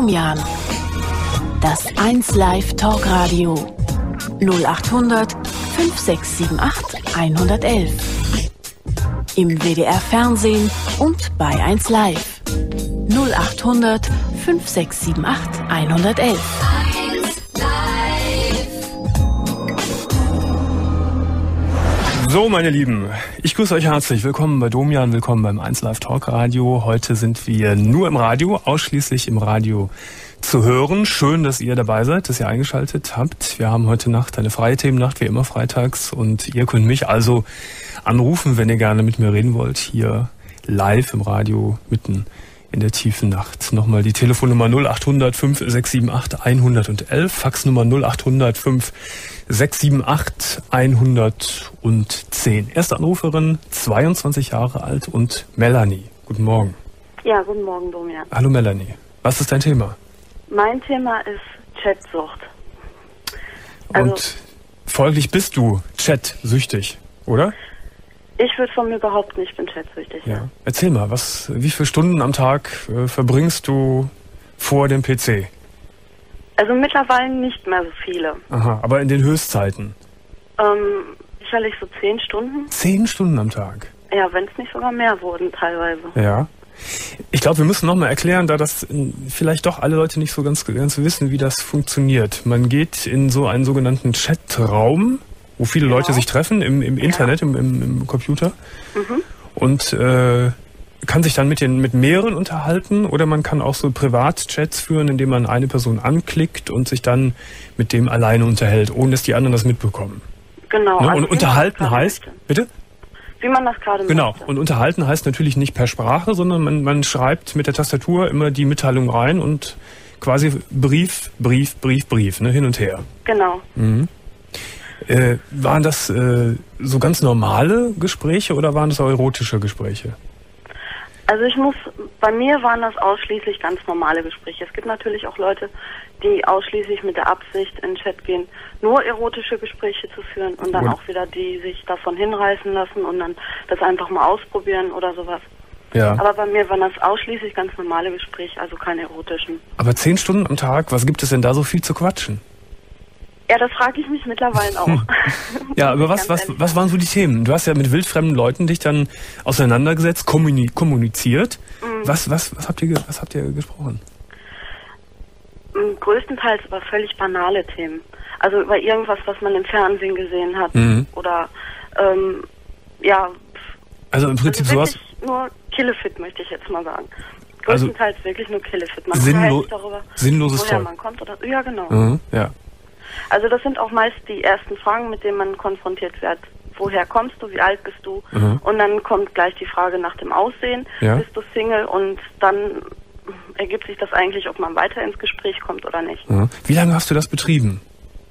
Domian. Das 1 Live Talkradio. 0800 5678 111. Im WDR Fernsehen und bei 1 Live. 0800 5678 111. So, meine Lieben, ich grüße euch herzlich. Willkommen bei Domian, willkommen beim 1 Live Talk Radio. Heute sind wir nur im Radio, ausschließlich im Radio zu hören. Schön, dass ihr dabei seid, dass ihr eingeschaltet habt. Wir haben heute Nacht eine freie Themennacht, wie immer freitags. Und ihr könnt mich also anrufen, wenn ihr gerne mit mir reden wollt, hier live im Radio, mitten in der tiefen Nacht. Nochmal die Telefonnummer 0800 5678 111, Faxnummer 0800 5678 110. Erste Anruferin, 22 Jahre alt und Melanie. Guten Morgen. Ja, guten Morgen, Domian. Hallo Melanie. Was ist dein Thema? Mein Thema ist Chatsucht. Also, und folglich bist du chatsüchtig, oder? Ich würde von mir behaupten, ich bin chatsüchtig. Ja. Erzähl mal, wie viele Stunden am Tag verbringst du vor dem PC? Also mittlerweile nicht mehr so viele. Aha, aber in den Höchstzeiten? Sicherlich so 10 Stunden. 10 Stunden am Tag? Ja, wenn es nicht sogar mehr wurden teilweise. Ja. Ich glaube, wir müssen nochmal erklären, da das vielleicht doch alle Leute nicht so ganz wissen, wie das funktioniert. Man geht in so einen sogenannten Chatraum, wo viele Leute sich treffen, im Internet, im Computer, und kann sich dann mit mehreren unterhalten, oder man kann auch so Privatchats führen, indem man eine Person anklickt und sich dann mit dem alleine unterhält, ohne dass die anderen das mitbekommen. Genau. Ne? Also Und unterhalten heißt, bitte? Wie man das gerade Genau. möchte. Und unterhalten heißt natürlich nicht per Sprache, sondern man schreibt mit der Tastatur immer die Mitteilung rein und quasi Brief, ne, hin und her. Genau. Mhm. Waren das so ganz normale Gespräche oder waren das auch erotische Gespräche? Also bei mir waren das ausschließlich ganz normale Gespräche. Es gibt natürlich auch Leute, die ausschließlich mit der Absicht in den Chat gehen, nur erotische Gespräche zu führen und dann auch wieder die sich davon hinreißen lassen und dann das einfach mal ausprobieren oder sowas. Ja. Aber bei mir waren das ausschließlich ganz normale Gespräche, also keine erotischen. Aber 10 Stunden am Tag, was gibt es denn da so viel zu quatschen? Ja, das frage ich mich mittlerweile auch. Ja, aber was waren so die Themen? Du hast ja mit wildfremden Leuten dich dann auseinandergesetzt, kommuniziert. Mhm. Was habt ihr gesprochen? Größtenteils über völlig banale Themen. Also über irgendwas, was man im Fernsehen gesehen hat. Mhm. Oder, Also im Prinzip sowas... Nur Killefit, möchte ich jetzt mal sagen. Größtenteils wirklich nur Killefit. Man sinnloses woher Zeug. Man kommt. Oder, ja, genau. Mhm, ja. Also das sind auch meist die ersten Fragen, mit denen man konfrontiert wird. Woher kommst du? Wie alt bist du? Mhm. Und dann kommt gleich die Frage nach dem Aussehen. Ja. Bist du Single? Und dann ergibt sich das eigentlich, ob man weiter ins Gespräch kommt oder nicht. Mhm. Wie lange hast du das betrieben?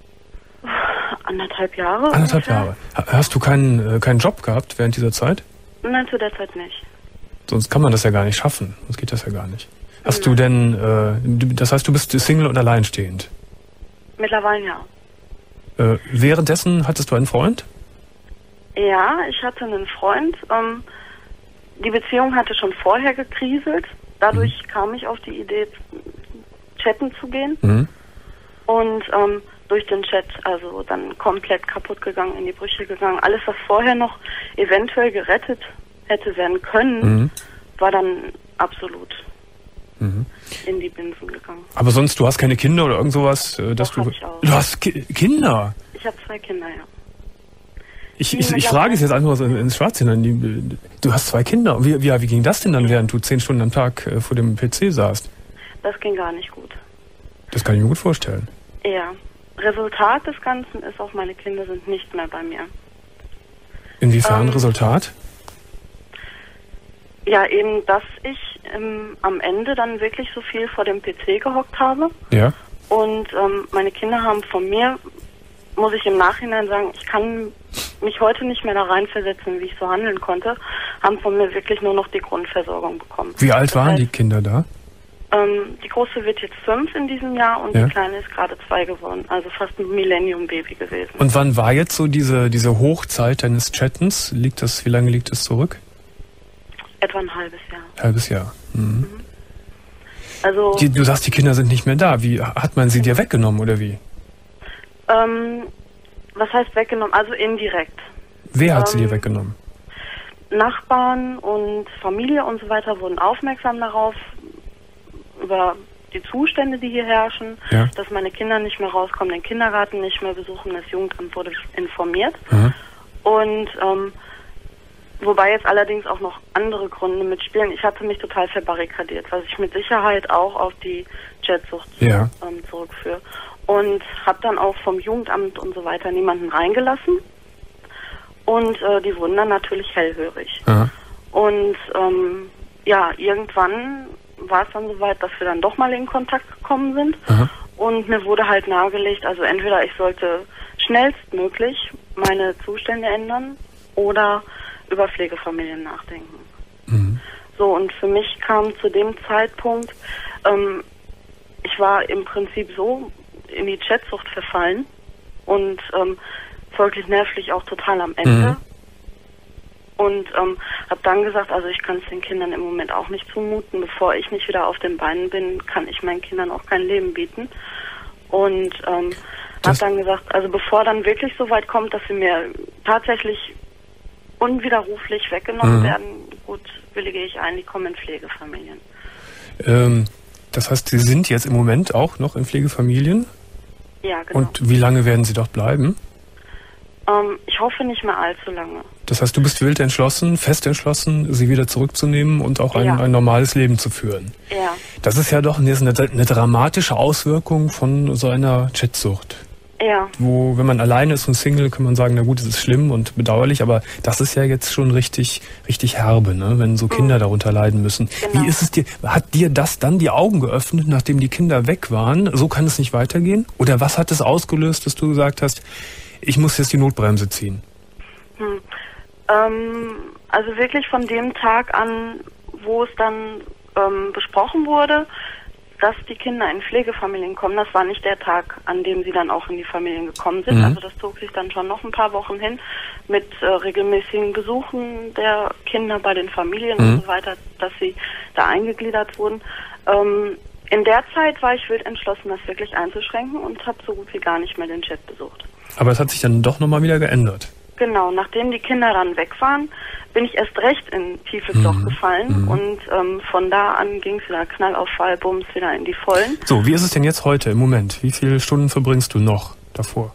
1,5 Jahre. 1,5 Jahre. Hast du keinen Job gehabt während dieser Zeit? Nein, zu der Zeit nicht. Sonst kann man das ja gar nicht schaffen. Sonst geht das ja gar nicht. Hast du denn, das heißt, du bist Single und alleinstehend? Mittlerweile ja. Währenddessen hattest du einen Freund? Ja, ich hatte einen Freund. Die Beziehung hatte schon vorher gekriselt. Dadurch kam ich auf die Idee, chatten zu gehen. Mhm. Und durch den Chat also dann komplett kaputt gegangen, in die Brüche gegangen. Alles, was vorher noch eventuell gerettet hätte werden können, war dann absolut in die Binsen gegangen. Aber sonst, du hast keine Kinder oder irgend sowas? Dass Doch, ich auch. Du hast Kinder? Ich habe 2 Kinder, ja. Ich frage es jetzt einfach so ins Schwarze hinein. Du hast 2 Kinder. Wie ging das denn dann, während du 10 Stunden am Tag vor dem PC saßt? Das ging gar nicht gut. Das kann ich mir gut vorstellen. Ja. Resultat des Ganzen ist auch, meine Kinder sind nicht mehr bei mir. Inwiefern Resultat? Ja, eben, dass ich am Ende dann wirklich so viel vor dem PC gehockt habe. Ja. Und meine Kinder haben von mir, muss ich im Nachhinein sagen, ich kann mich heute nicht mehr da reinversetzen, wie ich so handeln konnte, haben von mir wirklich nur noch die Grundversorgung bekommen. Wie alt waren die Kinder da? Die Große wird jetzt 5 in diesem Jahr und die Kleine ist gerade 2 geworden. Also fast ein Millennium-Baby gewesen. Und wann war jetzt so diese Hochzeit deines Chattens? Wie lange liegt es zurück? Etwa ein halbes Jahr. Halbes Jahr. Mhm. Also Du sagst, die Kinder sind nicht mehr da. Wie hat man sie dir weggenommen oder wie? Was heißt weggenommen? Also indirekt. Wer hat sie dir weggenommen? Nachbarn und Familie und so weiter wurden aufmerksam darauf, über die Zustände, die hier herrschen, dass meine Kinder nicht mehr rauskommen, den Kindergarten nicht mehr besuchen, das Jugendamt wurde informiert. Und wobei jetzt allerdings auch noch andere Gründe mitspielen. Ich hatte mich total verbarrikadiert, was ich mit Sicherheit auch auf die Chatsucht zurückführe. Und habe dann auch vom Jugendamt und so weiter niemanden reingelassen. Und die wurden dann natürlich hellhörig. Und irgendwann war es dann soweit, dass wir dann doch mal in Kontakt gekommen sind. Und mir wurde halt nahegelegt, also entweder ich sollte schnellstmöglich meine Zustände ändern oder über Pflegefamilien nachdenken. So, und für mich kam zu dem Zeitpunkt, ich war im Prinzip so in die Chatsucht verfallen und folglich nervlich auch total am Ende. Und habe dann gesagt, also ich kann es den Kindern im Moment auch nicht zumuten. Bevor ich nicht wieder auf den Beinen bin, kann ich meinen Kindern auch kein Leben bieten. Und habe dann gesagt, also bevor dann wirklich so weit kommt, dass sie mir tatsächlich unwiderruflich weggenommen werden, gut, willige ich ein, die kommen in Pflegefamilien. Das heißt, Sie sind jetzt im Moment auch noch in Pflegefamilien? Ja, genau. Und wie lange werden Sie dort bleiben? Ich hoffe nicht mehr allzu lange. Das heißt, du bist wild entschlossen, fest entschlossen, sie wieder zurückzunehmen und auch ein normales Leben zu führen. Ja. Das ist ja doch eine dramatische Auswirkung von so einer Chatsucht. Ja. Wo, wenn man alleine ist und Single, kann man sagen, na gut, es ist schlimm und bedauerlich, aber das ist ja jetzt schon richtig herbe, ne? Wenn so Kinder darunter leiden müssen. Genau. Wie ist es dir, hat dir das dann die Augen geöffnet, nachdem die Kinder weg waren? So kann es nicht weitergehen? Oder was hat es ausgelöst, dass du gesagt hast, ich muss jetzt die Notbremse ziehen? Also wirklich von dem Tag an, wo es dann besprochen wurde, dass die Kinder in Pflegefamilien kommen, das war nicht der Tag, an dem sie dann auch in die Familien gekommen sind. Also das zog sich dann schon noch ein paar Wochen hin mit regelmäßigen Besuchen der Kinder bei den Familien und so weiter, dass sie da eingegliedert wurden. In der Zeit war ich wild entschlossen, das wirklich einzuschränken und habe so gut wie gar nicht mehr den Chat besucht. Aber es hat sich dann doch nochmal wieder geändert. Genau, nachdem die Kinder dann weg waren, bin ich erst recht in tiefes Loch gefallen und von da an ging es wieder Knall auf Fall, Bums, wieder in die Vollen. So, wie ist es denn jetzt heute im Moment? Wie viele Stunden verbringst du noch davor?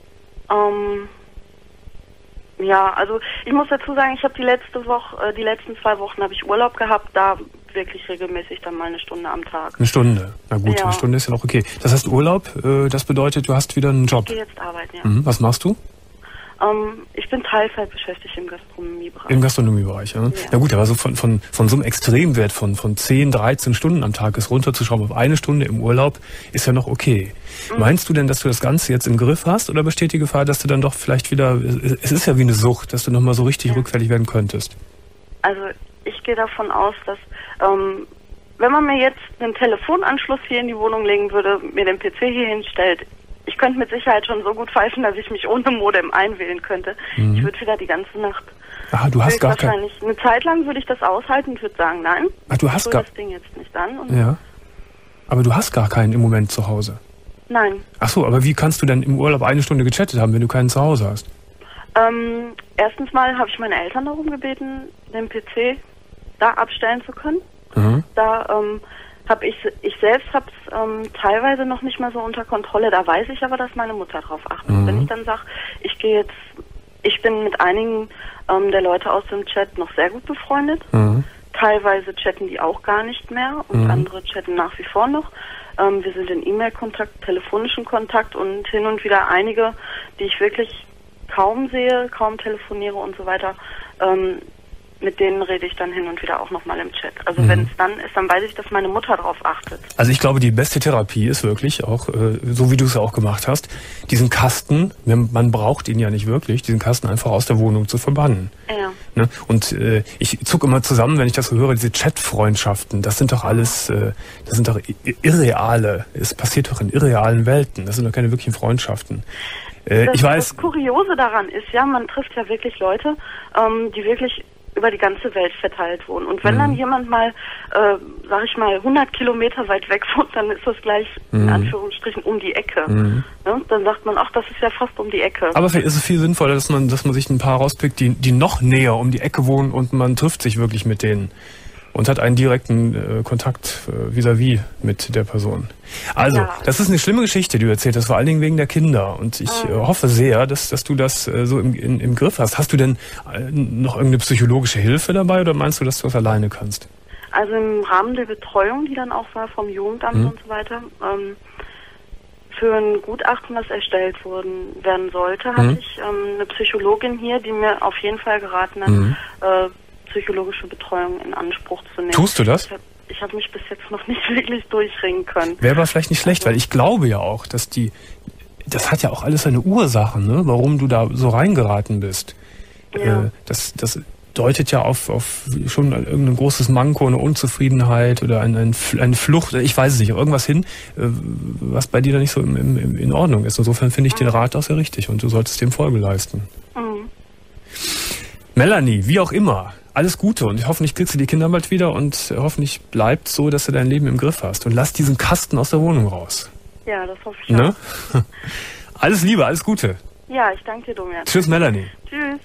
Ja, also ich muss dazu sagen, ich habe die letzten 2 Wochen habe ich Urlaub gehabt, da wirklich regelmäßig dann mal eine Stunde am Tag. Eine Stunde? Na gut, eine Stunde ist ja noch okay. Das heißt Urlaub, das bedeutet, du hast wieder einen Job? Ich gehe jetzt arbeiten, ja. Was machst du? Ich bin Teilzeit beschäftigt im Gastronomiebereich. Im Gastronomiebereich, ja. Na gut, aber so von so einem Extremwert von 10, 13 Stunden am Tag ist runterzuschrauben auf 1 Stunde im Urlaub, ist ja noch okay. Meinst du denn, dass du das Ganze jetzt im Griff hast oder besteht die Gefahr, dass du dann doch vielleicht wieder, es ist ja wie eine Sucht, dass du nochmal so richtig rückfällig werden könntest? Also ich gehe davon aus, dass wenn man mir jetzt einen Telefonanschluss hier in die Wohnung legen würde, mir den PC hier hinstellt, ich könnte mit Sicherheit schon so gut pfeifen, dass ich mich ohne Modem einwählen könnte. Ich würde wieder die ganze Nacht. Ah, du hast gar kein... Eine Zeit lang würde ich das aushalten und würde sagen, nein, du hast das Ding jetzt nicht an. Und ja. Aber du hast gar keinen im Moment zu Hause. Nein. Ach so, aber wie kannst du denn im Urlaub 1 Stunde gechattet haben, wenn du keinen zu Hause hast? Erstens mal habe ich meine Eltern darum gebeten, den PC da abstellen zu können. Da habe ich selbst habe es teilweise noch nicht mal so unter Kontrolle. Da weiß ich aber, dass meine Mutter drauf achtet. Wenn ich dann sage, ich bin mit einigen der Leute aus dem Chat noch sehr gut befreundet. Teilweise chatten die auch gar nicht mehr und andere chatten nach wie vor noch. Wir sind in E-Mail-Kontakt, telefonischen Kontakt und hin und wieder einige, die ich wirklich kaum sehe, kaum telefoniere und so weiter. Mit denen rede ich dann hin und wieder auch nochmal im Chat. Also wenn es dann ist, dann weiß ich, dass meine Mutter drauf achtet. Also ich glaube, die beste Therapie ist wirklich auch, so wie du es auch gemacht hast, diesen Kasten, man braucht ihn ja nicht wirklich, diesen Kasten einfach aus der Wohnung zu verbannen. Ja. Ne? Und ich zucke immer zusammen, wenn ich das so höre, diese Chat-Freundschaften, das sind doch alles, das sind doch irreale, es passiert doch in irrealen Welten, das sind doch keine wirklichen Freundschaften. Ich weiß. Das Kuriose daran ist, ja, man trifft ja wirklich Leute, die wirklich über die ganze Welt verteilt wohnen. Und wenn dann jemand mal, sag ich mal, 100 Kilometer weit weg wohnt, dann ist das gleich in Anführungsstrichen um die Ecke. Ja? Dann sagt man, ach, das ist ja fast um die Ecke. Aber vielleicht ist es viel sinnvoller, dass man sich ein paar rauspickt, die noch näher um die Ecke wohnen und man trifft sich wirklich mit denen und hat einen direkten Kontakt vis-à-vis mit der Person. Also, das ist eine schlimme Geschichte, die du erzählt hast, vor allen Dingen wegen der Kinder. Und ich hoffe sehr, dass du das so im Griff hast. Hast du denn noch irgendeine psychologische Hilfe dabei oder meinst du, dass du das alleine kannst? Also im Rahmen der Betreuung, die dann auch war vom Jugendamt und so weiter, für ein Gutachten, was erstellt werden sollte, hatte ich eine Psychologin hier, die mir auf jeden Fall geraten hat, psychologische Betreuung in Anspruch zu nehmen. Tust du das? Ich habe mich bis jetzt noch nicht wirklich durchringen können. Wäre aber vielleicht nicht schlecht, weil ich glaube ja auch, dass das hat ja auch alles seine Ursachen, ne? Warum du da so reingeraten bist. Ja. Das deutet ja auf schon irgendein großes Manko, eine Unzufriedenheit oder eine Flucht, ich weiß es nicht, irgendwas hin, was bei dir da nicht so in Ordnung ist. Insofern finde ich den Rat auch sehr richtig und du solltest dem Folge leisten. Melanie, wie auch immer, alles Gute und hoffentlich kriegst du die Kinder bald wieder und hoffentlich bleibt so, dass du dein Leben im Griff hast und lass diesen Kasten aus der Wohnung raus. Ja, das hoffe ich auch. Alles Liebe, alles Gute. Ja, ich danke dir, Domian. Tschüss, Melanie. Tschüss.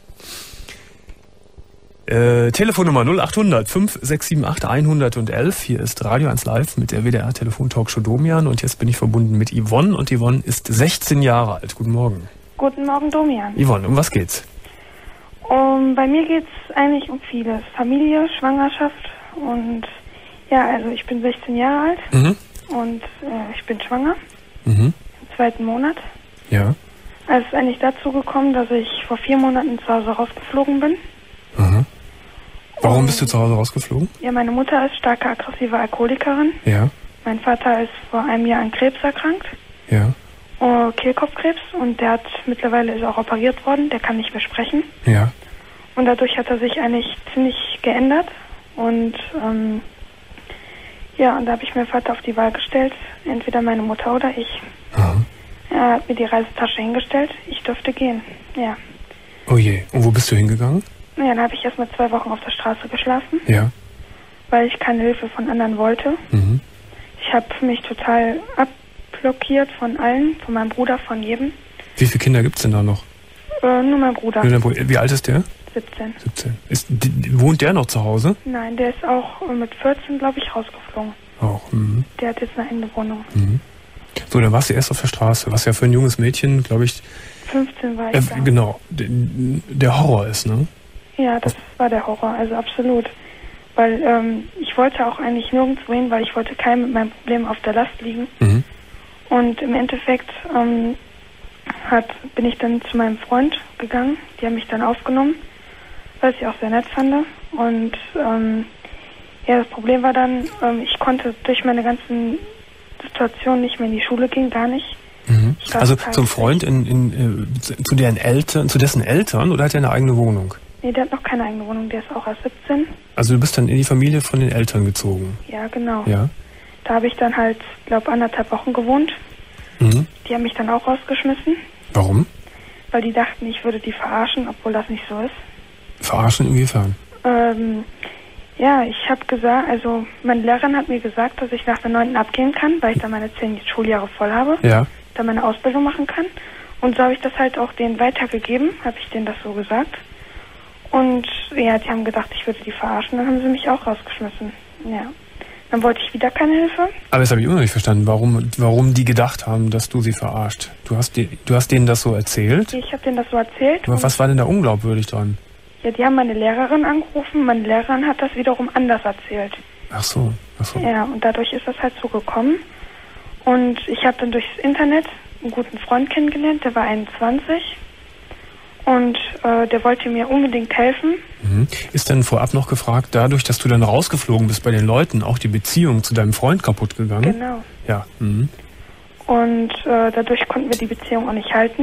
Telefonnummer 0800 5678 111. Hier ist Radio 1 Live mit der WDR Telefon-Talkshow Domian und jetzt bin ich verbunden mit Yvonne und Yvonne ist 16 Jahre alt. Guten Morgen. Guten Morgen, Domian. Yvonne, um was geht's? Bei mir geht's eigentlich um vieles. Familie, Schwangerschaft und ja, also ich bin 16 Jahre alt und ich bin schwanger im 2. Monat. Ja. Also es ist eigentlich dazu gekommen, dass ich vor 4 Monaten zu Hause rausgeflogen bin. Warum bist du zu Hause rausgeflogen? Ja, meine Mutter ist starke aggressive Alkoholikerin. Ja. Mein Vater ist vor einem Jahr an Krebs erkrankt. Ja. Kehlkopfkrebs und der hat mittlerweile ist auch operiert worden, der kann nicht mehr sprechen. Ja. Und dadurch hat er sich eigentlich ziemlich geändert und ja, und da habe ich meinen Vater auf die Wahl gestellt, entweder meine Mutter oder ich. Er hat mir die Reisetasche hingestellt, ich durfte gehen, ja. Oh je, und wo bist du hingegangen? Ja, dann habe ich erstmal 2 Wochen auf der Straße geschlafen, Ja. weil ich keine Hilfe von anderen wollte. Ich habe mich total abblockiert von allen, von meinem Bruder, von jedem. Wie viele Kinder gibt's denn da noch? Nur mein Bruder. Wie alt ist der? 17. 17. Wohnt der noch zu Hause? Nein, der ist auch mit 14, glaube ich, rausgeflogen. Auch. Der hat jetzt eine eigene Wohnung. So, dann warst du erst auf der Straße, was ja für ein junges Mädchen, glaube ich... 15 war ich da. Genau, der Horror ist, ne? Ja, das war der Horror, also absolut. Weil ich wollte auch eigentlich nirgendwo hin, weil ich wollte keinem mit meinem Problem auf der Last liegen. Und im Endeffekt bin ich dann zu meinem Freund gegangen. Die haben mich dann aufgenommen, was ich auch sehr nett fand. Und ja, das Problem war dann, ich konnte durch meine ganzen Situationen nicht mehr in die Schule gehen, gar nicht. Also zum Freund zu dessen Eltern oder hat er eine eigene Wohnung? Nee, der hat noch keine eigene Wohnung, der ist auch erst 17. Also du bist dann in die Familie von den Eltern gezogen? Ja, genau. Ja. Da habe ich dann halt, glaube 1,5 Wochen gewohnt. Die haben mich dann auch rausgeschmissen. Warum? Weil die dachten, ich würde die verarschen, obwohl das nicht so ist. Verarschen inwiefern? Ja, ich habe gesagt, also meine Lehrerin hat mir gesagt, dass ich nach der 9. abgehen kann, weil ich dann meine 10 Schuljahre voll habe. Ja. Dann meine Ausbildung machen kann. Und so habe ich das halt auch denen weitergegeben, habe ich denen das so gesagt. Und ja, die haben gedacht, ich würde die verarschen, dann haben sie mich auch rausgeschmissen. Ja. Dann wollte ich wieder keine Hilfe. Aber das habe ich immer noch nicht verstanden, warum die gedacht haben, dass du sie verarscht. Du hast denen das so erzählt? Ich habe denen das so erzählt. Aber was war denn da unglaubwürdig dran? Ja, die haben meine Lehrerin angerufen, meine Lehrerin hat das wiederum anders erzählt. Ach so. Ja, und dadurch ist das halt so gekommen. Und ich habe dann durchs Internet einen guten Freund kennengelernt, der war 21. Und der wollte mir unbedingt helfen. Ist denn vorab noch gefragt, dadurch, dass du dann rausgeflogen bist bei den Leuten, auch die Beziehung zu deinem Freund kaputt gegangen? Genau. Ja. Und dadurch konnten wir die Beziehung auch nicht halten,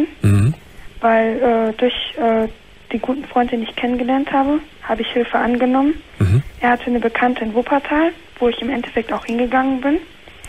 weil durch den guten Freund, den ich kennengelernt habe, habe ich Hilfe angenommen. Er hatte eine Bekannte in Wuppertal, wo ich im Endeffekt auch hingegangen bin.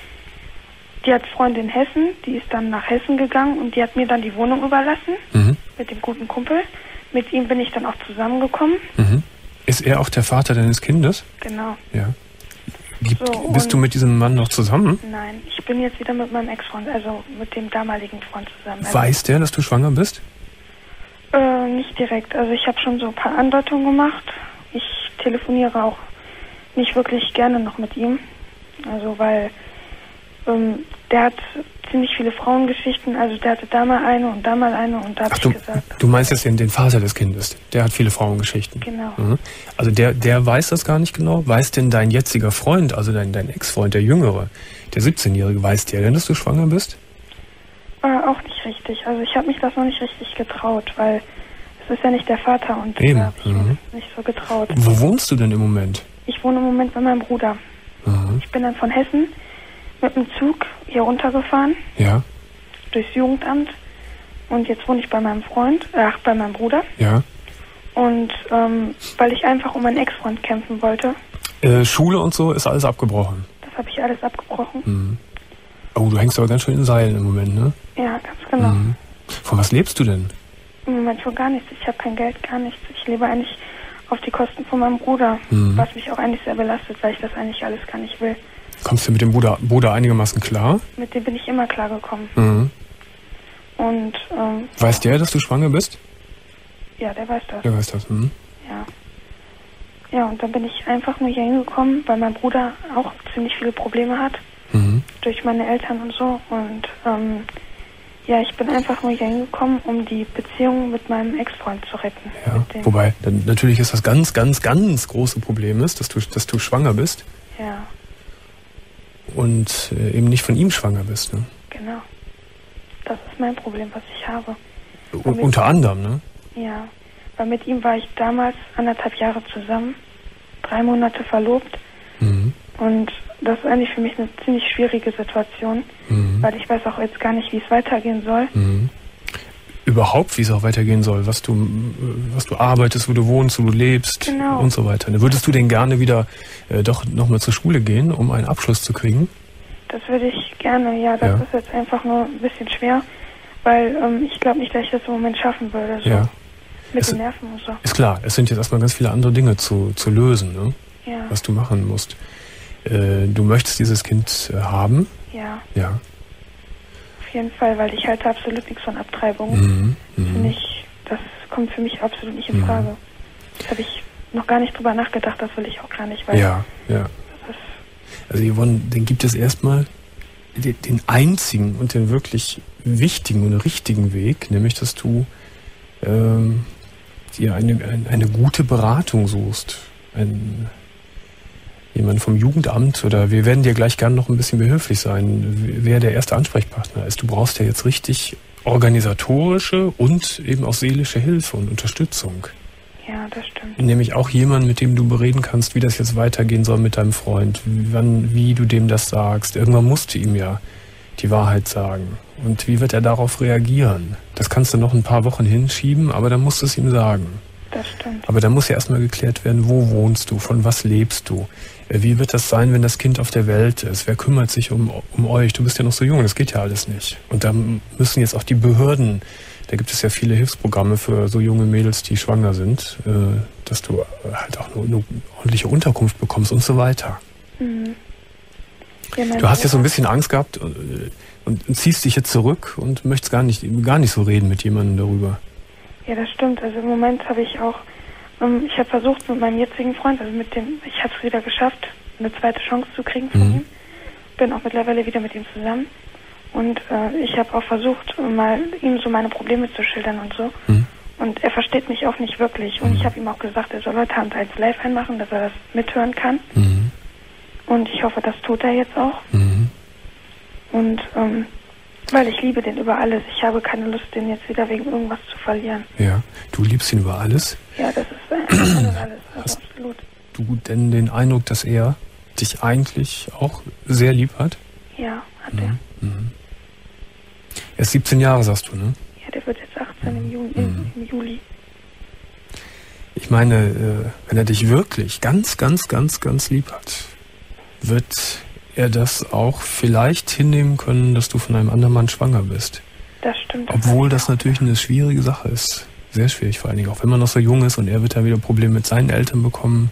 Die hat Freunde in Hessen, die ist dann nach Hessen gegangen und die hat mir dann die Wohnung überlassen mit dem guten Kumpel. Mit ihm bin ich dann auch zusammengekommen. Ist er auch der Vater deines Kindes? Genau. Ja. Bist du mit diesem Mann noch zusammen? Nein, ich bin jetzt wieder mit meinem Ex-Freund, also mit dem damaligen Freund zusammen. Also weiß der, dass du schwanger bist? Nicht direkt. Also ich habe schon so ein paar Andeutungen gemacht. Ich telefoniere auch nicht wirklich gerne noch mit ihm. Also weil der hat ziemlich viele Frauengeschichten. Also der hatte da mal eine und da mal eine und da habe ich gesagt. Du meinst jetzt den Vater des Kindes. Der hat viele Frauengeschichten. Genau. Mhm. Also der weiß das gar nicht genau. Weiß denn dein jetziger Freund, also dein Ex-Freund, der Jüngere, der 17-Jährige, weiß der denn, dass du schwanger bist? Auch nicht richtig. Also ich habe mich das noch nicht richtig getraut, weil es ist ja nicht der Vater und eben. Da habe ich mich nicht so getraut. Wo wohnst du denn im Moment? Ich wohne im Moment bei meinem Bruder. Mhm. Ich bin dann von Hessen mit dem Zug hier runtergefahren. Ja. Durchs Jugendamt. Und jetzt wohne ich bei meinem bei meinem Bruder. Ja. Und weil ich einfach um meinen Ex-Freund kämpfen wollte. Schule und so ist alles abgebrochen? Das habe ich alles abgebrochen. Mhm. Oh, du hängst aber ganz schön in Seilen im Moment, ne? Ja, ganz genau. Mhm. Von was lebst du denn? Im Moment von gar nichts. Ich habe kein Geld, gar nichts. Ich lebe eigentlich auf die Kosten von meinem Bruder, was mich auch eigentlich sehr belastet, weil ich das eigentlich alles gar nicht will. Kommst du mit dem Bruder einigermaßen klar? Mit dem bin ich immer klargekommen. Mhm. Und weiß der, dass du schwanger bist? Ja, der weiß das. Der weiß das. Mhm. Ja. Ja, und dann bin ich einfach nur hier hingekommen, weil mein Bruder auch ziemlich viele Probleme hat. Mhm. Durch meine Eltern und so. Und ja, ich bin einfach nur hier hingekommen, um die Beziehung mit meinem Ex-Freund zu retten. Ja, wobei dann natürlich ist das ganz, ganz, ganz große Problem ist, dass du schwanger bist. Ja. Und eben nicht von ihm schwanger bist, ne? Genau. Das ist mein Problem, was ich habe. Unter anderem, ne? Ja, weil mit ihm war ich damals 1,5 Jahre zusammen, 3 Monate verlobt. Mhm. Und das ist eigentlich für mich eine ziemlich schwierige Situation, weil ich weiß auch jetzt gar nicht, wie es weitergehen soll. Mhm. Überhaupt, wie es auch weitergehen soll, was du arbeitest, wo du wohnst, wo du lebst, genau. Und so weiter. Würdest du denn gerne wieder doch nochmal zur Schule gehen, um einen Abschluss zu kriegen? Das würde ich gerne, ja. Das ist jetzt einfach nur ein bisschen schwer, weil ich glaube nicht, dass ich das im Moment schaffen würde. So. Ja. Mit den Nerven und so. Ist klar, es sind jetzt erstmal ganz viele andere Dinge zu lösen, ne? Ja. Was du machen musst. Du möchtest dieses Kind haben? Ja. Ja. Auf jeden Fall, weil ich halte absolut nichts von Abtreibung. Das kommt für mich absolut nicht in Frage. Das habe ich noch gar nicht drüber nachgedacht, das will ich auch gar nicht, weil ja. Also Yvonne, dann gibt es erstmal den einzigen und den wirklich wichtigen und richtigen Weg, nämlich dass du dir eine gute Beratung suchst. Jemand vom Jugendamt oder wir werden dir gleich gerne noch ein bisschen behilflich sein, wer der erste Ansprechpartner ist. Du brauchst ja jetzt richtig organisatorische und eben auch seelische Hilfe und Unterstützung. Ja, das stimmt. Nämlich auch jemanden, mit dem du bereden kannst, wie das jetzt weitergehen soll mit deinem Freund, wie du dem das sagst. Irgendwann musst du ihm ja die Wahrheit sagen. Und wie wird er darauf reagieren? Das kannst du noch ein paar Wochen hinschieben, aber dann musst du es ihm sagen. Das stimmt. Aber da muss ja erstmal geklärt werden, wo wohnst du, von was lebst du? Wie wird das sein, wenn das Kind auf der Welt ist? Wer kümmert sich um euch? Du bist ja noch so jung, das geht ja alles nicht. Und da müssen jetzt auch die Behörden, da gibt es ja viele Hilfsprogramme für so junge Mädels, die schwanger sind, dass du halt auch eine ordentliche Unterkunft bekommst und so weiter. Mhm. Ja, du hast ja so ein bisschen Angst gehabt und ziehst dich jetzt zurück und möchtest gar nicht so reden mit jemandem darüber. Ja, das stimmt. Also im Moment habe ich auch, ich habe versucht mit meinem jetzigen Freund, also ich habe es wieder geschafft, eine zweite Chance zu kriegen von ihm. Bin auch mittlerweile wieder mit ihm zusammen. Und ich habe auch versucht, mal ihm so meine Probleme zu schildern und so. Und er versteht mich auch nicht wirklich. Und ich habe ihm auch gesagt, er soll heute Abend eins live einmachen, dass er das mithören kann. Und ich hoffe, das tut er jetzt auch. Und weil ich liebe den über alles. Ich habe keine Lust, den jetzt wieder wegen irgendwas zu verlieren. Ja, du liebst ihn über alles? Ja, das ist alles. Also absolut. Du denn den Eindruck, dass er dich eigentlich auch sehr lieb hat? Ja, hat er. Er ist 17 Jahre, sagst du, ne? Ja, der wird jetzt 18 im Juli. Ich meine, wenn er dich wirklich ganz, ganz, ganz, ganz lieb hat, wird er das auch vielleicht hinnehmen können, dass du von einem anderen Mann schwanger bist. Das stimmt. Obwohl das natürlich eine schwierige Sache ist. Sehr schwierig, vor allen Dingen auch wenn man noch so jung ist und er wird dann wieder Probleme mit seinen Eltern bekommen.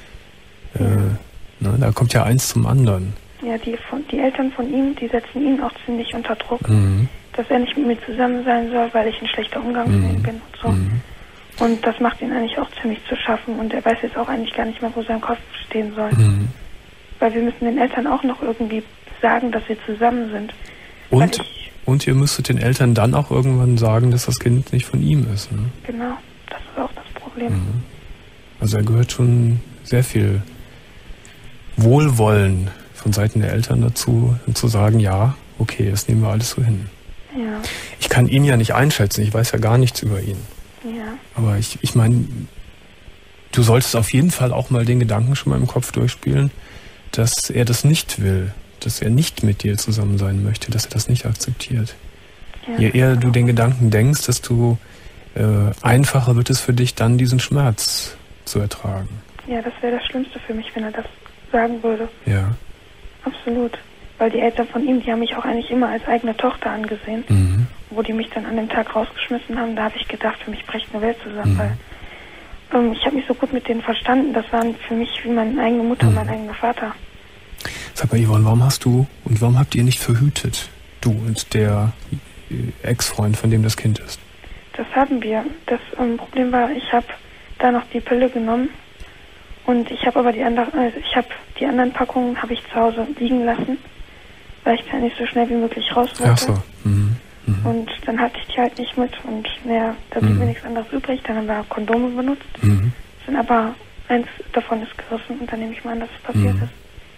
Da kommt ja eins zum anderen. Ja, die Eltern von ihm, die setzen ihn auch ziemlich unter Druck, dass er nicht mit mir zusammen sein soll, weil ich ein schlechter Umgang mit ihm bin und so. Und das macht ihn eigentlich auch ziemlich zu schaffen und er weiß jetzt auch eigentlich gar nicht mehr, wo sein Kopf stehen soll. Weil wir müssen den Eltern auch noch irgendwie sagen, dass wir zusammen sind. Und ihr müsstet den Eltern dann auch irgendwann sagen, dass das Kind nicht von ihm ist. Ne? Genau, das ist auch das Problem. Also er gehört schon sehr viel Wohlwollen von Seiten der Eltern dazu, zu sagen, ja, okay, das nehmen wir alles so hin. Ja. Ich kann ihn ja nicht einschätzen, ich weiß ja gar nichts über ihn. Ja. Aber ich meine, du solltest auf jeden Fall auch mal den Gedanken schon mal im Kopf durchspielen, dass er das nicht will, dass er nicht mit dir zusammen sein möchte, dass er das nicht akzeptiert. Ja. Je eher du den Gedanken denkst, desto einfacher wird es für dich dann, diesen Schmerz zu ertragen. Ja, das wäre das Schlimmste für mich, wenn er das sagen würde. Ja. Absolut. Weil die Eltern von ihm, die haben mich auch eigentlich immer als eigene Tochter angesehen. Wo die mich dann an dem Tag rausgeschmissen haben, da habe ich gedacht, für mich bricht eine Welt zusammen. Weil ich habe mich so gut mit denen verstanden. Das waren für mich wie meine eigene Mutter und mein eigener Vater. Sag mal, Yvonne, warum habt ihr nicht verhütet? Du und der Ex-Freund, von dem das Kind ist. Das haben wir. Das Problem war, ich habe da noch die Pille genommen und ich habe aber die anderen Packungen habe ich zu Hause liegen lassen, weil ich da nicht so schnell wie möglich raus wollte. Ach so. Und dann hatte ich die halt nicht mit und da blieb mir nichts anderes übrig. Dann haben wir Kondome benutzt. Sind aber eins davon ist gerissen und dann nehme ich mal an, dass es passiert ist.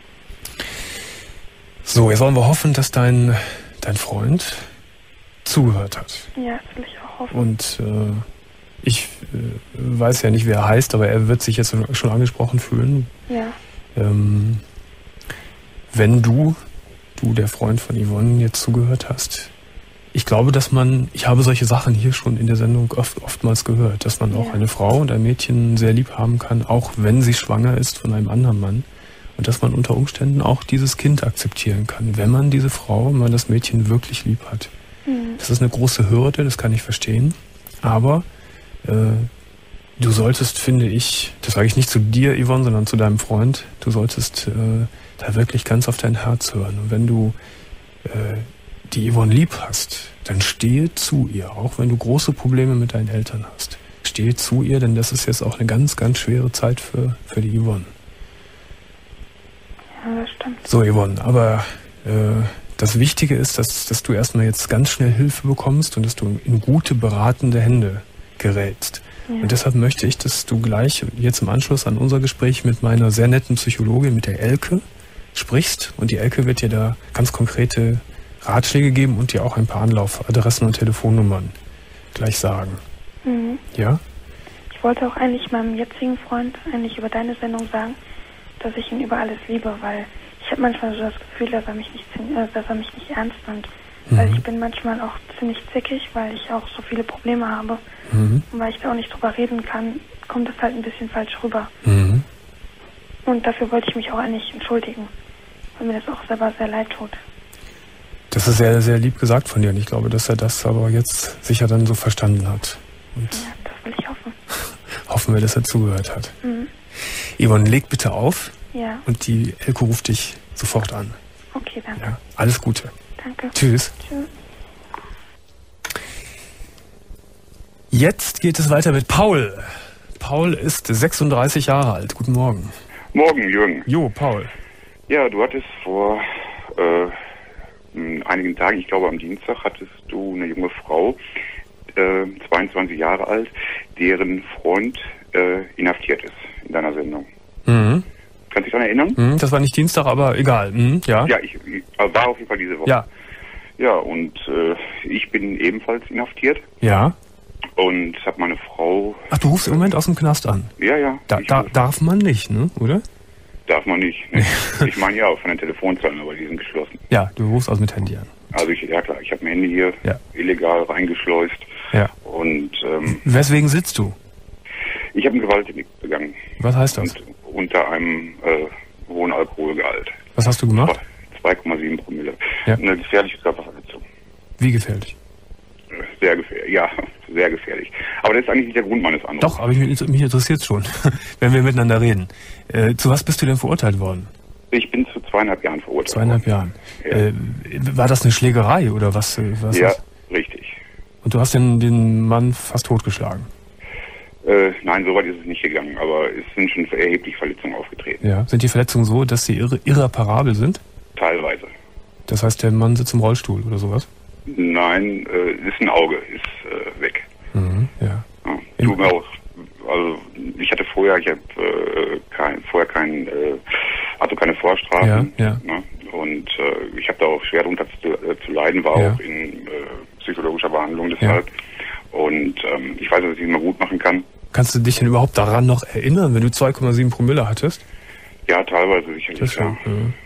So, jetzt wollen wir hoffen, dass dein Freund zugehört hat. Ja, das will ich auch hoffen. Und ich weiß ja nicht, wie er heißt, aber er wird sich jetzt schon angesprochen fühlen. Ja. Wenn du der Freund von Yvonne, jetzt zugehört hast, ich glaube, ich habe solche Sachen hier schon in der Sendung oftmals gehört, dass man auch eine Frau und ein Mädchen sehr lieb haben kann, auch wenn sie schwanger ist von einem anderen Mann. Und dass man unter Umständen auch dieses Kind akzeptieren kann, wenn man diese Frau, wenn man das Mädchen wirklich lieb hat. Das ist eine große Hürde, das kann ich verstehen. Aber du solltest, finde ich, das sage ich nicht zu dir, Yvonne, sondern zu deinem Freund, du solltest da wirklich ganz auf dein Herz hören. Und wenn du die Yvonne lieb hast, dann stehe zu ihr, auch wenn du große Probleme mit deinen Eltern hast. Stehe zu ihr, denn das ist jetzt auch eine ganz, ganz schwere Zeit für die Yvonne. Ja, das stimmt. So, Yvonne, aber das Wichtige ist, dass du erstmal jetzt ganz schnell Hilfe bekommst und dass du in gute, beratende Hände gerätst. Ja. Und deshalb möchte ich, dass du gleich jetzt im Anschluss an unser Gespräch mit meiner sehr netten Psychologin, mit der Elke, sprichst. Und die Elke wird dir da ganz konkrete Ratschläge geben und dir auch ein paar Anlaufadressen und Telefonnummern gleich sagen. Ja? Ich wollte auch eigentlich meinem jetzigen Freund eigentlich über deine Sendung sagen, dass ich ihn über alles liebe, weil ich habe manchmal so das Gefühl, dass er mich nicht ernst nimmt. Weil ich bin manchmal auch ziemlich zickig, weil ich auch so viele Probleme habe. Und weil ich da auch nicht drüber reden kann, kommt das halt ein bisschen falsch rüber. Und dafür wollte ich mich auch eigentlich entschuldigen, weil mir das auch selber sehr leid tut. Das ist sehr, sehr lieb gesagt von dir und ich glaube, dass er das aber jetzt sicher dann so verstanden hat. Und ja, das will ich hoffen. Hoffen wir, dass er zugehört hat. Yvonne, leg bitte auf. Ja. Und die Elke ruft dich sofort an. Okay, danke. Ja, alles Gute. Danke. Tschüss. Tschüss. Jetzt geht es weiter mit Paul. Paul ist 36 Jahre alt. Guten Morgen. Morgen, Jürgen. Jo, Paul. Ja, du hattest vor einigen Tagen, ich glaube am Dienstag, hattest du eine junge Frau, 22 Jahre alt, deren Freund inhaftiert ist in deiner Sendung. Kannst du dich daran erinnern? Das war nicht Dienstag, aber egal. Ja, ja, ich war auf jeden Fall diese Woche. Ja. Ja, und ich bin ebenfalls inhaftiert. Ja. Und habe meine Frau... Ach, du rufst im Moment aus dem Knast an? Ja, ja. Darf man nicht, ne? Oder? Darf man nicht. Ne? Ich meine ja auch von den Telefonzellen, aber die sind geschlossen. Ja, du rufst aus mit Handy an. Also ja klar, ich habe mein Handy hier illegal reingeschleust. Ja. Und weswegen sitzt du? ich habe ein Gewaltdelikt begangen. Was heißt das? Und unter einem hohen Alkoholgehalt. Was hast du gemacht? 2,7 Promille. Ja. Eine gefährliche Körperverletzung. Wie gefährlich? sehr gefährlich. Ja, sehr gefährlich. Aber das ist eigentlich nicht der Grund meines Anrufs. Doch, aber mich interessiert schon, wenn wir miteinander reden. Zu was bist du denn verurteilt worden? Ich bin zu 2,5 Jahren verurteilt. 2,5 Jahren. Ja. War das eine Schlägerei oder was? Ja, richtig. Und du hast den Mann fast totgeschlagen? Nein, so weit ist es nicht gegangen, aber es sind schon erheblich Verletzungen aufgetreten. Ja. Sind die Verletzungen so, dass sie irreparabel sind? Teilweise. Das heißt, der Mann sitzt im Rollstuhl oder sowas? Nein, ist ein Auge, ist weg. Mhm, ja. Tut mir auch, also ich hatte vorher, keine Vorstrafen. Ja. Ne? Und ich habe da auch schwer drunter zu leiden, war auch in psychologischer Behandlung deshalb. Und ich weiß, dass ich es immer gut machen kann. Kannst du dich denn überhaupt daran noch erinnern, wenn du 2,7 Promille hattest? Ja, teilweise sicherlich. Das schon,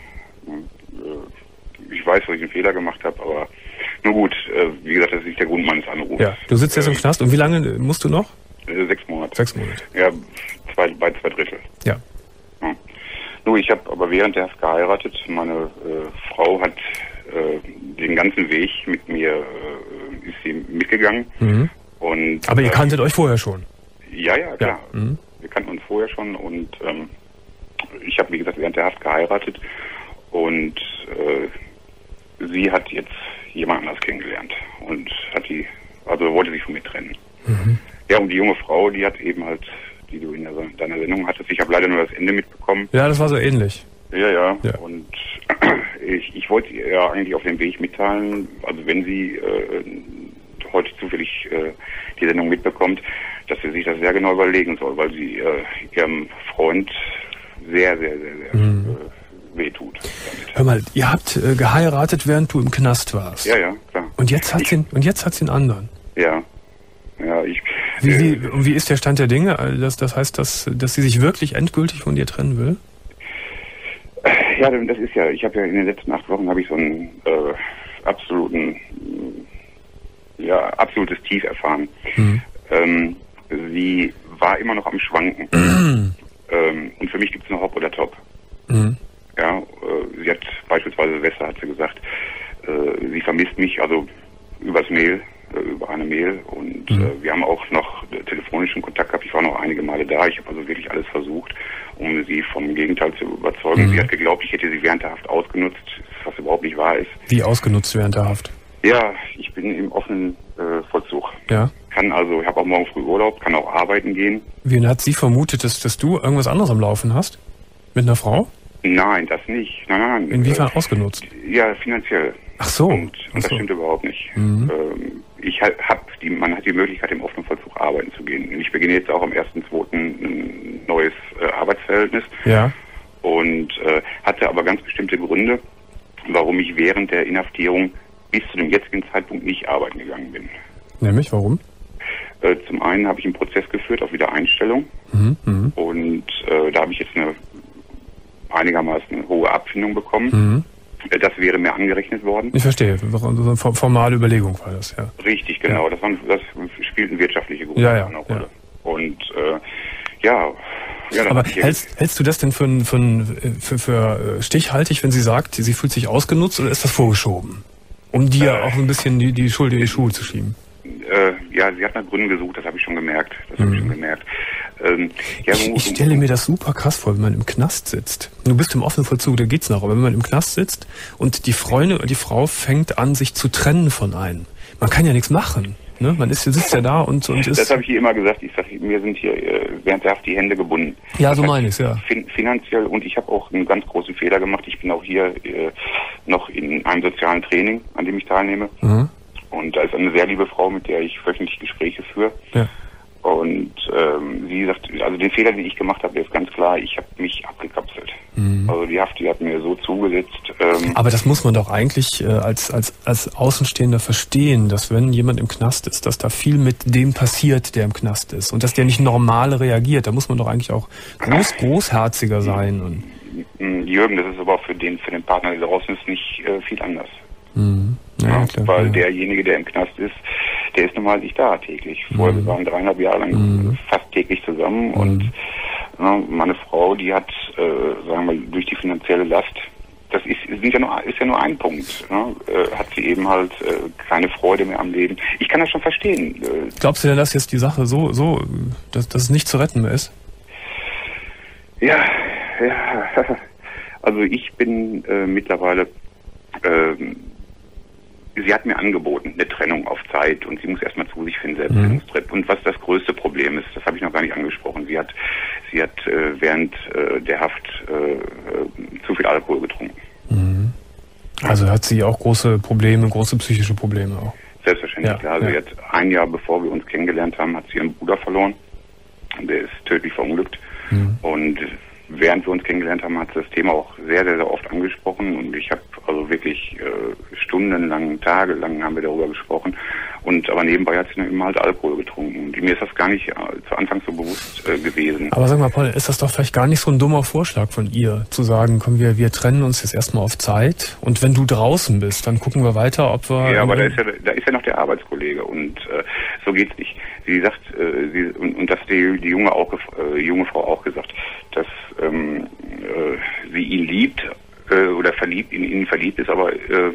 Ich weiß, dass ich einen Fehler gemacht habe, aber nur gut, wie gesagt, das ist nicht der Grund meines Anrufs. Ja, du sitzt jetzt im Knast und wie lange musst du noch? 6 Monate. 6 Monate. Ja, bei 2 Drittel. Ja. Nur, ich habe aber während der Haft geheiratet. Meine Frau hat den ganzen Weg mit mir, ist sie mitgegangen. Mhm. Und, aber ihr kanntet euch vorher schon? Ja, klar. Ja. Mhm. Wir kannten uns vorher schon und ich habe, wie gesagt, während der Haft geheiratet und sie hat jetzt jemand anders kennengelernt und wollte sich von mir trennen. Mhm. Ja, und die junge Frau, die hat eben halt, die du in deiner Sendung hattest, ich habe leider nur das Ende mitbekommen. Ja, das war so ähnlich. Ja. Und ich wollte ihr ja eigentlich auf dem Weg mitteilen, also wenn sie heute zufällig die Sendung mitbekommt, dass sie sich das sehr genau überlegen soll, weil sie ihrem Freund sehr, sehr, sehr, sehr wehtut. Hör mal, ihr habt geheiratet, während du im Knast warst. Ja, klar. Und jetzt hat sie einen anderen. Ja. Wie ist der Stand der Dinge? Das heißt, dass sie sich wirklich endgültig von dir trennen will? Ja, das ist ja, ich habe ja in den letzten 8 Wochen habe ich so ein absolutes Tief erfahren. Mhm. Sie war immer noch am Schwanken. Und für mich gibt es nur Hop oder Top. Mhm. Ja, sie hat beispielsweise Silvester hat sie gesagt, sie vermisst mich, also über eine Mail und wir haben auch noch telefonischen Kontakt gehabt. Ich war noch einige Male da. Ich habe also wirklich alles versucht, um sie vom Gegenteil zu überzeugen. Sie hat geglaubt, ich hätte sie während der Haft ausgenutzt, was überhaupt nicht wahr ist. Wie ausgenutzt während der Haft? Ja, ich bin im offenen Vollzug. Ja. Ich habe auch morgen früh Urlaub, kann auch arbeiten gehen. Wie hat sie vermutet, dass du irgendwas anderes am Laufen hast? Mit einer Frau? Nein, das nicht. Nein. Inwiefern ausgenutzt? Ja, finanziell. Ach so. Und das stimmt überhaupt nicht. Mhm. Man hat die Möglichkeit, im offenen Vollzug arbeiten zu gehen. Und ich beginne jetzt auch am 1.2. ein neues Arbeitsverhältnis. Ja. Und hatte aber ganz bestimmte Gründe, warum ich während der Inhaftierung bis zu dem jetzigen Zeitpunkt nicht arbeiten gegangen bin. Nämlich, warum? Zum einen habe ich einen Prozess geführt auf Wiedereinstellung. Und da habe ich jetzt eine einigermaßen hohe Abfindung bekommen. Das wäre mir angerechnet worden. Ich verstehe. Eine formale Überlegung war das, ja. Richtig, genau. Ja. Das spielten wirtschaftliche Gründe eine Rolle. Ja. Und aber hältst du das denn für stichhaltig, wenn sie sagt, sie fühlt sich ausgenutzt, oder ist das vorgeschoben? Um dir auch ein bisschen die Schuld in die Schuhe zu schieben? Sie hat nach Gründen gesucht, das habe ich schon gemerkt. Ich stelle mir das super krass vor, wenn man im Knast sitzt. Du bist im offenen Vollzug, da geht's noch. Aber wenn man im Knast sitzt und die Frau fängt an, sich zu trennen von einem. Man kann ja nichts machen. Ne? Sitzt ja da und ist... Das habe ich ihr immer gesagt. Ich sage, mir sind hier während der Haft die Hände gebunden. Ja, so meine ich es, ja. Finanziell, und ich habe auch einen ganz großen Fehler gemacht. Ich bin auch hier noch in einem sozialen Training, an dem ich teilnehme. Mhm. Und da ist eine sehr liebe Frau, mit der ich wöchentlich Gespräche führe. Ja. Und sie sagt, also den Fehler, den ich gemacht habe, der ist ganz klar, ich habe mich abgekapselt. Mhm. Also die Haft, die hat mir so zugesetzt. Aber das muss man doch eigentlich als Außenstehender verstehen, dass wenn jemand im Knast ist, dass da viel mit dem passiert, der im Knast ist. Und dass der nicht normal reagiert. Da muss man doch eigentlich auch großherziger sein. Und Jürgen, das ist aber auch für den Partner, der draußen ist, nicht viel anders. Mhm. Ja, klar, weil derjenige, der im Knast ist, der ist normal nicht da täglich. Vorher, wir waren 3,5 Jahre lang fast täglich zusammen und meine Frau, die hat, sagen wir, durch die finanzielle Last das ist ja nur ein Punkt. Ne? Hat sie eben halt keine Freude mehr am Leben. Ich kann das schon verstehen. Glaubst du denn, dass jetzt die Sache dass es nicht zu retten mehr ist? Ja. Also ich bin mittlerweile, sie hat mir angeboten, eine Trennung auf Zeit, und sie muss erstmal zu sich finden, Selbstfindungstrip. Und was das größte Problem ist, das habe ich noch gar nicht angesprochen. Sie hat während der Haft zu viel Alkohol getrunken. Mhm. Also hat sie auch große psychische Probleme auch? Selbstverständlich, klar. Also jetzt ein Jahr bevor wir uns kennengelernt haben, hat sie ihren Bruder verloren. Der ist tödlich verunglückt. Mhm. Und während wir uns kennengelernt haben, hat sie das Thema auch sehr, sehr, sehr oft angesprochen. Und ich habe also wirklich stundenlang, tagelang haben wir darüber gesprochen. Aber nebenbei hat sie immer halt Alkohol getrunken. Und mir ist das gar nicht zu Anfang so bewusst gewesen. Aber sag mal, Paul, ist das doch vielleicht gar nicht so ein dummer Vorschlag von ihr, zu sagen, komm, wir trennen uns jetzt erstmal auf Zeit, und wenn du draußen bist, dann gucken wir weiter, ob wir... Ja, aber da ist ja noch der Arbeitskollege, und so geht's nicht. Sie sagt, und das die junge Frau auch gesagt, dass sie ihn liebt oder in ihn verliebt ist, aber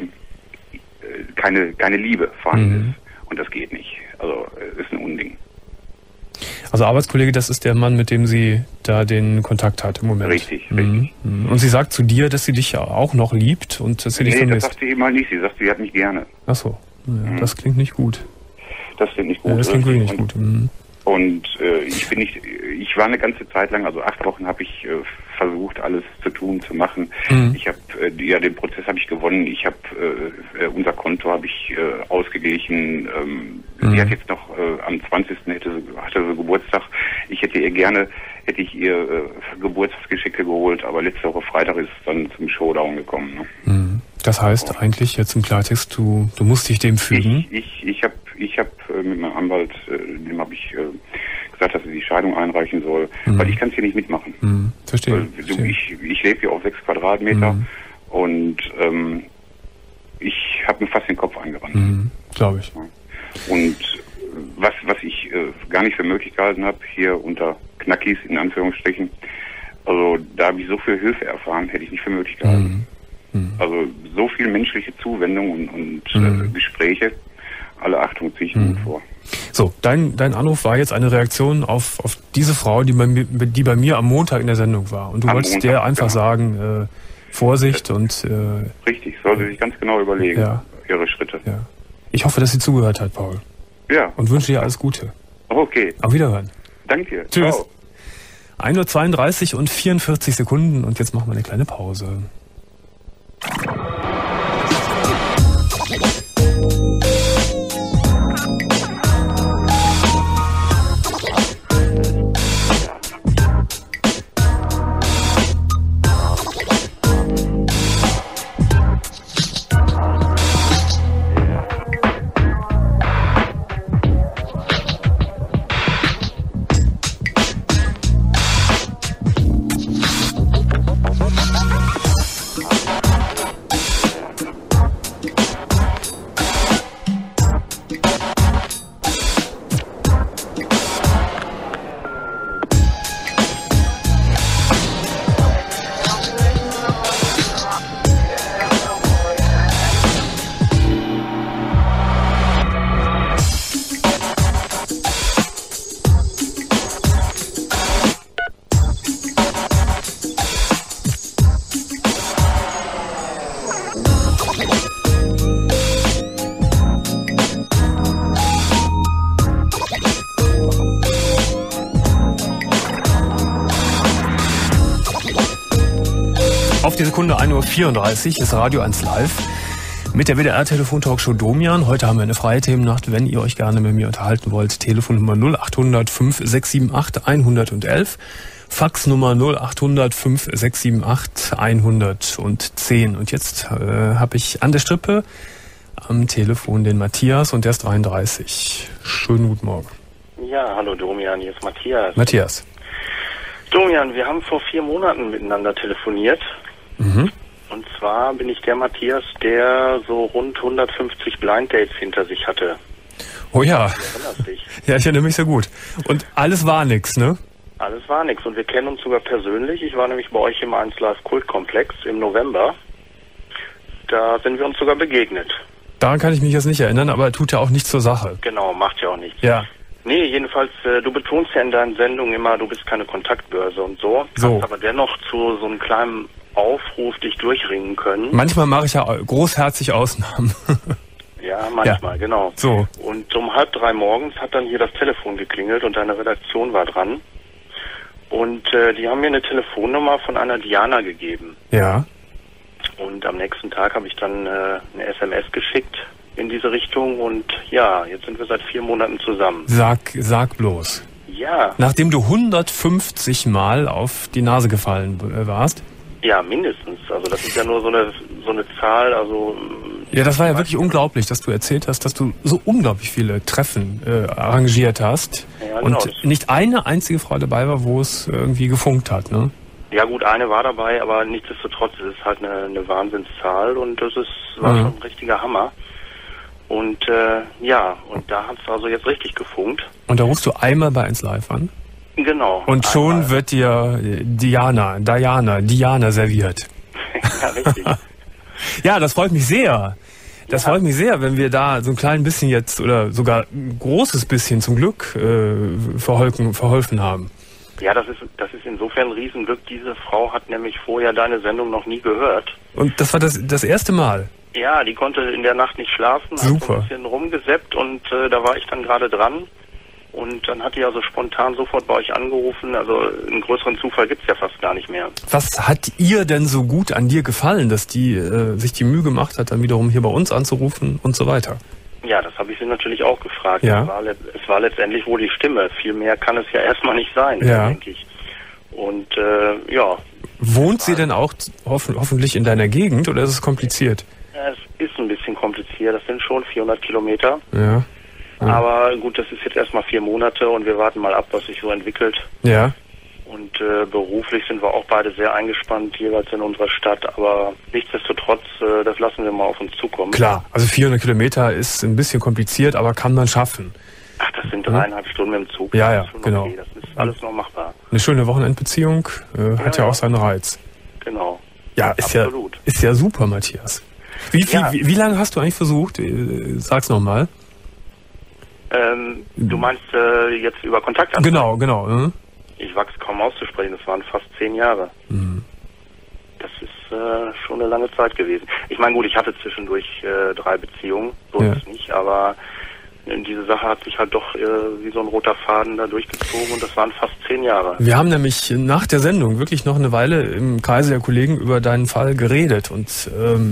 keine Liebe vorhanden ist. Und das geht nicht. Also ist ein Unding. Also Arbeitskollege, das ist der Mann, mit dem sie da den Kontakt hat im Moment. Richtig. Und sie sagt zu dir, dass sie dich ja auch noch liebt und dass sie dich vermisst. Das sagt sie eben halt nicht. Sie sagt, sie hat mich gerne. Ach so. Ja, das klingt nicht gut. Das klingt nicht gut. Ja, das klingt wirklich nicht gut. Und ich war eine ganze Zeit lang, also 8 Wochen habe ich versucht, alles zu tun, zu machen. Ich habe den Prozess habe ich gewonnen. Ich habe unser Konto habe ich ausgeglichen. Sie hat jetzt noch am 20. hatte sie Geburtstag. Ich hätte ihr Geburtstagsgeschenke geholt, aber letzte Woche Freitag ist es dann zum Showdown gekommen. Ne? Das heißt eigentlich jetzt im Klartext, du musst dich dem fügen? Ich habe mit meinem Anwalt, dem habe ich gesagt, dass er die Scheidung einreichen soll, weil ich kann es hier nicht mitmachen. Verstehe. Ich lebe hier auf 6 Quadratmeter und ich habe mir fast den Kopf eingerannt. Glaube ich. Und was ich gar nicht für möglich gehalten habe, hier unter Knackis in Anführungsstrichen, also da habe ich so viel Hilfe erfahren, hätte ich nicht für möglich gehalten. Also so viel menschliche Zuwendung und Gespräche. Alle Achtung, ziehe ich Mut vor. So, dein Anruf war jetzt eine Reaktion auf diese Frau, die bei mir am Montag in der Sendung war. Und du wolltest der einfach sagen, Vorsicht und... Richtig, soll sie sich ganz genau überlegen, ihre Schritte. Ja. Ich hoffe, dass sie zugehört hat, Paul. Ja. Und wünsche dir alles Gute. Okay. Auf Wiederhören. Danke. Tschüss. 1:32 und 44 Sekunden und jetzt machen wir eine kleine Pause. Auf die Sekunde 1:34 Uhr ist Radio 1 live mit der WDR-Telefon-Talkshow Domian. Heute haben wir eine freie Themennacht. Wenn ihr euch gerne mit mir unterhalten wollt, Telefonnummer 0800 5678 111, Faxnummer 0800 5678 110. Und jetzt habe ich an der Strippe am Telefon den Matthias und der ist 33. Schönen guten Morgen. Ja, hallo Domian, hier ist Matthias. Matthias. Domian, wir haben vor 4 Monaten miteinander telefoniert. Und zwar bin ich der Matthias, der so rund 150 Blind Dates hinter sich hatte. Oh ja. Du erinnerst dich. Ja, ich erinnere mich sehr gut. Und alles war nix, ne? Alles war nix. Und wir kennen uns sogar persönlich. Ich war nämlich bei euch im 1 Live Kultkomplex im November. Da sind wir uns sogar begegnet. Daran kann ich mich jetzt nicht erinnern, aber tut ja auch nichts zur Sache. Genau, macht ja auch nichts. Ja. Nee, jedenfalls, du betonst ja in deinen Sendungen immer, du bist keine Kontaktbörse und so. So. Hast aber dennoch zu so einem kleinen Aufruf dich durchringen können. Manchmal mache ich ja großherzig Ausnahmen. Ja, manchmal, genau. So. Und um 2:30 morgens hat dann hier das Telefon geklingelt und deine Redaktion war dran. Und die haben mir eine Telefonnummer von einer Diana gegeben. Ja. Und am nächsten Tag habe ich dann eine SMS geschickt in diese Richtung. Und ja, jetzt sind wir seit 4 Monaten zusammen. Sag bloß. Ja. Nachdem du 150 Mal auf die Nase gefallen warst? Ja, mindestens. Also das ist ja nur so eine Zahl, also... Ja, das war ja wirklich unglaublich, dass du erzählt hast, dass du so unglaublich viele Treffen arrangiert hast. Ja, genau. Und nicht eine einzige Frau dabei war, wo es irgendwie gefunkt hat, ne? Ja gut, eine war dabei, aber nichtsdestotrotz ist es halt eine Wahnsinnszahl und das war schon ein richtiger Hammer. Und ja, und da hat es also jetzt richtig gefunkt. Und da rufst du einmal bei 1 Live an? Genau. Und schon wird dir Diana serviert. Ja, richtig. Ja, das freut mich sehr. Das freut mich sehr, wenn wir da so ein klein bisschen jetzt oder sogar ein großes bisschen zum Glück verholfen haben. Ja, das ist insofern ein Riesenglück. Diese Frau hat nämlich vorher deine Sendung noch nie gehört. Und das war das erste Mal? Ja, die konnte in der Nacht nicht schlafen, Super. Hat ein bisschen rumgesäppt und da war ich dann gerade dran. Und dann hat die also spontan sofort bei euch angerufen. Also einen größeren Zufall gibt's ja fast gar nicht mehr. Was hat ihr denn so gut an dir gefallen, dass die sich die Mühe gemacht hat, dann wiederum hier bei uns anzurufen und so weiter? Ja, das habe ich sie natürlich auch gefragt. Ja. Es war letztendlich wohl die Stimme. Viel mehr kann es ja erstmal nicht sein, denke ich. Und ja. Wohnt sie denn auch hoffentlich in deiner Gegend oder ist es kompliziert? Es ist ein bisschen kompliziert. Das sind schon 400 Kilometer. Ja. Aber gut, das ist jetzt erstmal 4 Monate und wir warten mal ab, was sich so entwickelt. Ja. Und beruflich sind wir auch beide sehr eingespannt, jeweils in unserer Stadt. Aber nichtsdestotrotz, das lassen wir mal auf uns zukommen. Klar, also 400 Kilometer ist ein bisschen kompliziert, aber kann man schaffen. Ach, das sind 3,5 Stunden mit dem Zug. Ja, das ist genau. Okay. Das ist alles noch machbar. Eine schöne Wochenendbeziehung hat ja auch seinen Reiz. Genau. Ja, ist ja super, Matthias. Wie lange hast du eigentlich versucht? Sag's nochmal. Du meinst jetzt über Kontaktanfragen? Genau. Ich wag's kaum auszusprechen, das waren fast 10 Jahre. Mhm. Das ist schon eine lange Zeit gewesen. Ich meine, gut, ich hatte zwischendurch 3 Beziehungen, so ist es nicht, aber diese Sache hat sich halt doch wie so ein roter Faden da durchgezogen und das waren fast 10 Jahre. Wir haben nämlich nach der Sendung wirklich noch eine Weile im Kreise der Kollegen über deinen Fall geredet und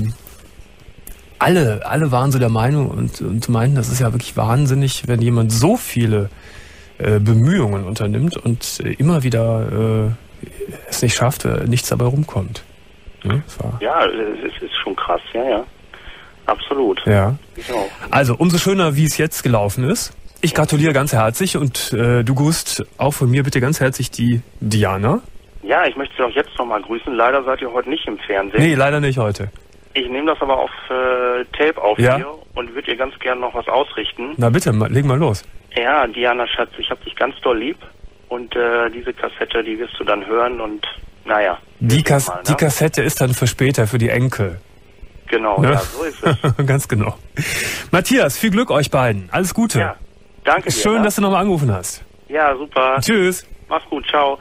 alle waren so der Meinung und meinten, das ist ja wirklich wahnsinnig, wenn jemand so viele Bemühungen unternimmt und immer wieder es nicht schafft, nichts dabei rumkommt. Ja, es ist schon krass, ja. Absolut. Ja. Genau. Also umso schöner, wie es jetzt gelaufen ist. Ich gratuliere ganz herzlich und du grüßt auch von mir bitte ganz herzlich die Diana. Ja, ich möchte Sie auch jetzt nochmal grüßen. Leider seid ihr heute nicht im Fernsehen. Nee, leider nicht heute. Ich nehme das aber auf Tape auf hier und würde ihr ganz gern noch was ausrichten. Na bitte, leg mal los. Ja, Diana, Schatz, ich hab dich ganz doll lieb und diese Kassette, die wirst du dann hören und naja. Die Kassette ist dann für später, für die Enkel. Genau, ne? Ja, so ist es. Ganz genau. Matthias, viel Glück euch beiden. Alles Gute. Ja, danke dir. Schön, dass du nochmal angerufen hast. Ja, super. Tschüss. Mach's gut, ciao.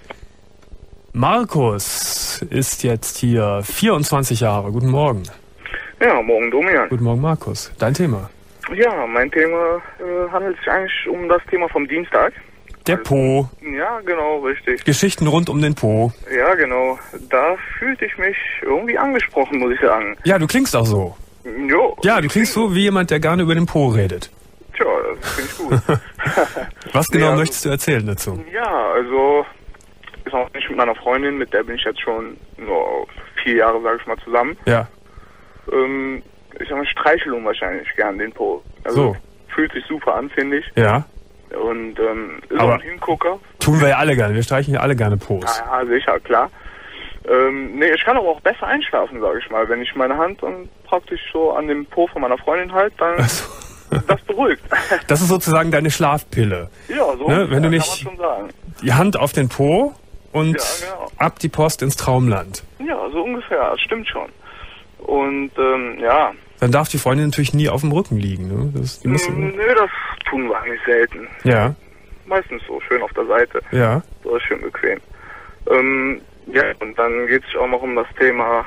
Markus ist jetzt hier, 24 Jahre. Guten Morgen. Ja, morgen Domian. Guten Morgen, Markus. Dein Thema? Ja, mein Thema handelt sich eigentlich um das Thema vom Dienstag. Der Po. Ja, genau, richtig. Geschichten rund um den Po. Ja, genau. Da fühlte ich mich irgendwie angesprochen, muss ich sagen. Ja, du klingst auch so. Jo. Ja, du klingst so wie jemand, der gerne über den Po redet. Tja, das finde ich gut. Was genau möchtest du erzählen dazu? Ja, also ist auch nicht mit meiner Freundin, mit der bin ich jetzt schon nur 4 Jahre, sage ich mal, zusammen. Ja. Ich sag mal, Streichelung wahrscheinlich gern den Po. Also so. Fühlt sich super an, finde ich. Ja. Und ist auch ein Hingucker. Tun wir ja alle gerne, wir streichen ja alle gerne Po's. Ja, sicher, klar. Nee, ich kann aber auch besser einschlafen, sage ich mal. Wenn ich meine Hand dann praktisch so an dem Po von meiner Freundin halte, dann das beruhigt. Das ist sozusagen deine Schlafpille. Ja, so ne? Wenn du nicht kann man schon sagen. Die Hand auf den Po und ab die Post ins Traumland. Ja, so ungefähr, das stimmt schon. Und ja. Dann darf die Freundin natürlich nie auf dem Rücken liegen, ne? Nö, das tun wir eigentlich selten. Ja. Meistens so schön auf der Seite. Ja. So ist schön bequem. Ja, und dann geht es auch noch um das Thema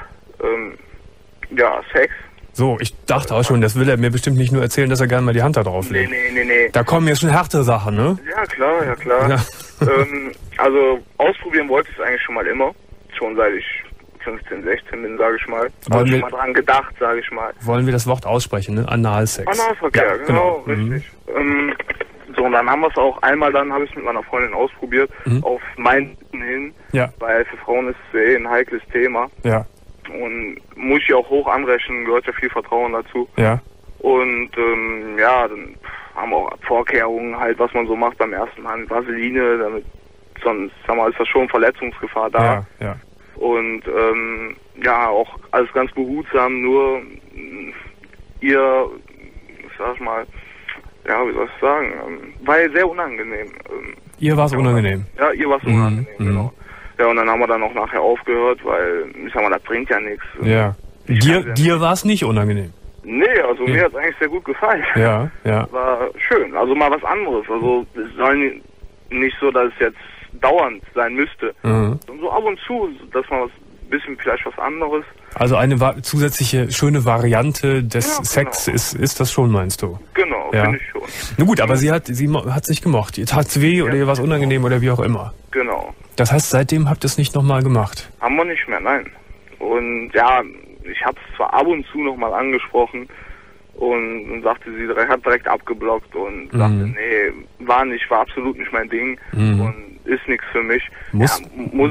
Sex. So, ich dachte auch schon, das will er mir bestimmt nicht nur erzählen, dass er gerne mal die Hand da drauf legt. Nee. Da kommen jetzt schon härtere Sachen, ne? Ja, klar. Ja. Also, ausprobieren wollte ich es eigentlich schon mal immer. Schon seit ich 15, 16 bin, sage ich mal. Habe ich schon mal dran gedacht, sage ich mal. Wollen wir das Wort aussprechen, ne? Analsex. Analverkehr, ja, genau, richtig. So, und dann haben wir es auch einmal, dann habe ich es mit meiner Freundin ausprobiert, auf meinen hin, weil für Frauen ist es ein heikles Thema. Ja. Und muss ich auch hoch anrechnen, gehört ja viel Vertrauen dazu. Ja. Und dann haben wir auch Vorkehrungen halt, was man so macht beim ersten Mal, Vaseline, damit sonst, ist das schon Verletzungsgefahr da. Ja. Und auch alles ganz behutsam, nur ihr, sag mal, wie soll ich sagen, war sehr unangenehm. Ihr war es unangenehm? Ja, ihr war es unangenehm, genau. Ja, und dann haben wir dann auch nachher aufgehört, weil, ich sag mal, das bringt ja nichts. Ja. Dir war es nicht unangenehm? Nee, also mir hat es eigentlich sehr gut gefallen. Ja. War schön, also mal was anderes. Also es soll nicht so, dass es jetzt dauernd sein müsste. Und so ab und zu, dass man vielleicht was anderes. Also eine zusätzliche schöne Variante des Sex ist das schon, meinst du? Genau, finde ich schon. Na gut, aber sie hat es nicht gemocht. Ihr tat's weh oder ihr war es unangenehm oder wie auch immer. Genau. Das heißt, seitdem habt ihr es nicht nochmal gemacht? Haben wir nicht mehr, nein. Und ja, ich habe es zwar ab und zu nochmal angesprochen und sagte, sie hat direkt abgeblockt und sagte, nee, war absolut nicht mein Ding und ist nichts für mich. Muss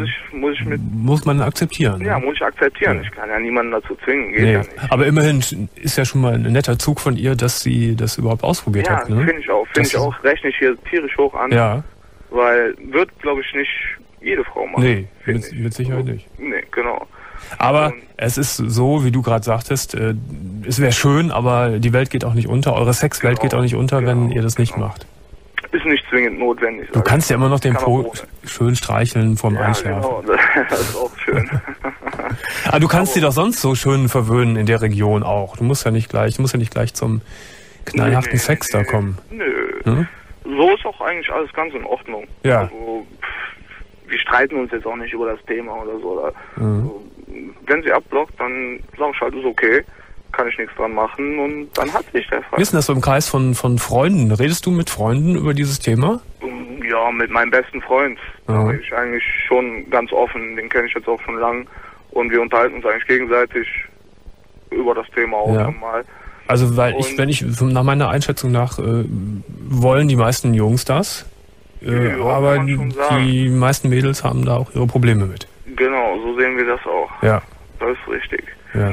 man akzeptieren. Ja, muss ich akzeptieren. Ja. Ich kann ja niemanden dazu zwingen, geht ja nicht. Aber immerhin ist ja schon mal ein netter Zug von ihr, dass sie das überhaupt ausprobiert hat. Ne? Finde ich auch. Rechne ich hier tierisch hoch an. Ja. Weil wird, glaube ich, nicht jede Frau machen. Nee, mit Sicherheit nicht. Nee, genau. Aber es ist so, wie du gerade sagtest, es wäre schön, aber die Welt geht auch nicht unter. Eure Sexwelt geht auch nicht unter, wenn ihr das nicht macht. Ist nicht zwingend notwendig. Du kannst ja immer noch den Po schön streicheln vorm Einschlafen. Genau, das ist auch schön. Aber du kannst sie doch sonst so schön verwöhnen in der Region auch. Du musst ja nicht gleich zum knallharten Sex da kommen. Nö. So ist auch eigentlich alles ganz in Ordnung. Ja. Also, wir streiten uns jetzt auch nicht über das Thema oder so. Also, wenn sie abblockt, dann sag ich halt, ist okay. Kann ich nichts dran machen und dann hat sich der Fall. Wie ist denn das so im Kreis von Freunden? Redest du mit Freunden über dieses Thema? Ja, mit meinem besten Freund. Da rede ich eigentlich schon ganz offen. Den kenne ich jetzt auch schon lang. Und wir unterhalten uns eigentlich gegenseitig über das Thema auch nochmal. Also weil nach meiner Einschätzung nach wollen die meisten Jungs das. Aber die meisten Mädels haben da auch ihre Probleme mit. Genau, so sehen wir das auch. Ja. Das ist richtig. Ja.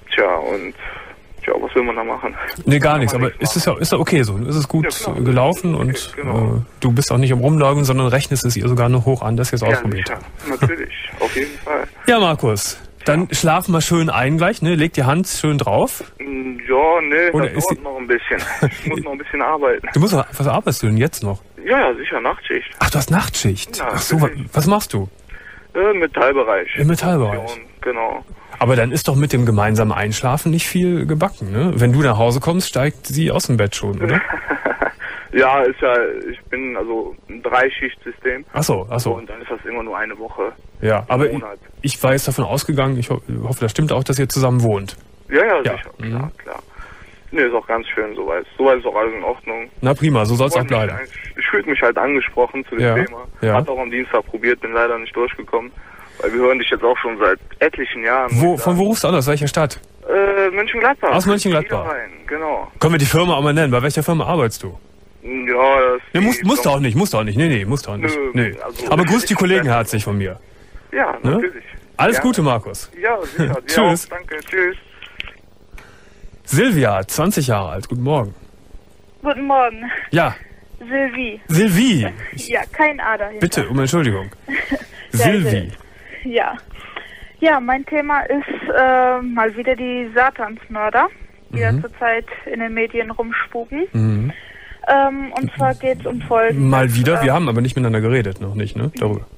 Was will man da machen? Nee, gar nichts, aber ist ja okay so. Ist es gut gelaufen und du bist auch nicht am Rumlaufen, sondern rechnest es ihr sogar noch hoch an, dass ihr es ausprobiert habt. Natürlich, auf jeden Fall. Ja, Markus, dann schlaf mal schön ein gleich, ne? Leg die Hand schön drauf. Ja, nee, das dauert noch ein bisschen. Ich muss noch ein bisschen arbeiten. Was arbeitest du denn jetzt noch? Ja, sicher, Nachtschicht. Ach, du hast Nachtschicht? Ja, ach so, was machst du? Im Metallbereich. Im Metallbereich? Genau. Aber dann ist doch mit dem gemeinsamen Einschlafen nicht viel gebacken, ne? Wenn du nach Hause kommst, steigt sie aus dem Bett schon, oder? Ja, ich bin also ein 3-Schicht-System. Ach so. Und dann ist das immer nur eine Woche. Ja, aber ich war jetzt davon ausgegangen, ich hoffe, das stimmt auch, dass ihr zusammen wohnt. Ja, sicher. Klar. Nee, ist auch ganz schön soweit. Soweit ist auch alles in Ordnung. Na prima, so soll es auch bleiben. Ich fühlte mich halt angesprochen zu dem Thema. Ja. Hat auch am Dienstag probiert, bin leider nicht durchgekommen. Weil wir hören dich jetzt auch schon seit etlichen Jahren. Von wo rufst du an? Aus welcher Stadt? Mönchengladbach. Aus Mönchengladbach. Genau. Können wir die Firma auch mal nennen? Bei welcher Firma arbeitest du? Ja, das... Musst du auch nicht. Nee, musst du auch nicht. Nee. Also, aber grüß die Kollegen herzlich von mir. Ja, natürlich. Ne? Alles Gute, Markus. Ja, sicher. Tschüss. Danke, tschüss. Silvia, 20 Jahre alt. Guten Morgen. Guten Morgen. Ja. Silvi. Ja, kein A dahinter. Bitte, um Entschuldigung. Silvi. Ja. Ja, mein Thema ist mal wieder die Satansmörder, die ja zurzeit in den Medien rumspuken. Und zwar geht es um Folgendes. Mal wieder? Wir haben aber nicht miteinander geredet, noch nicht, ne? Darüber.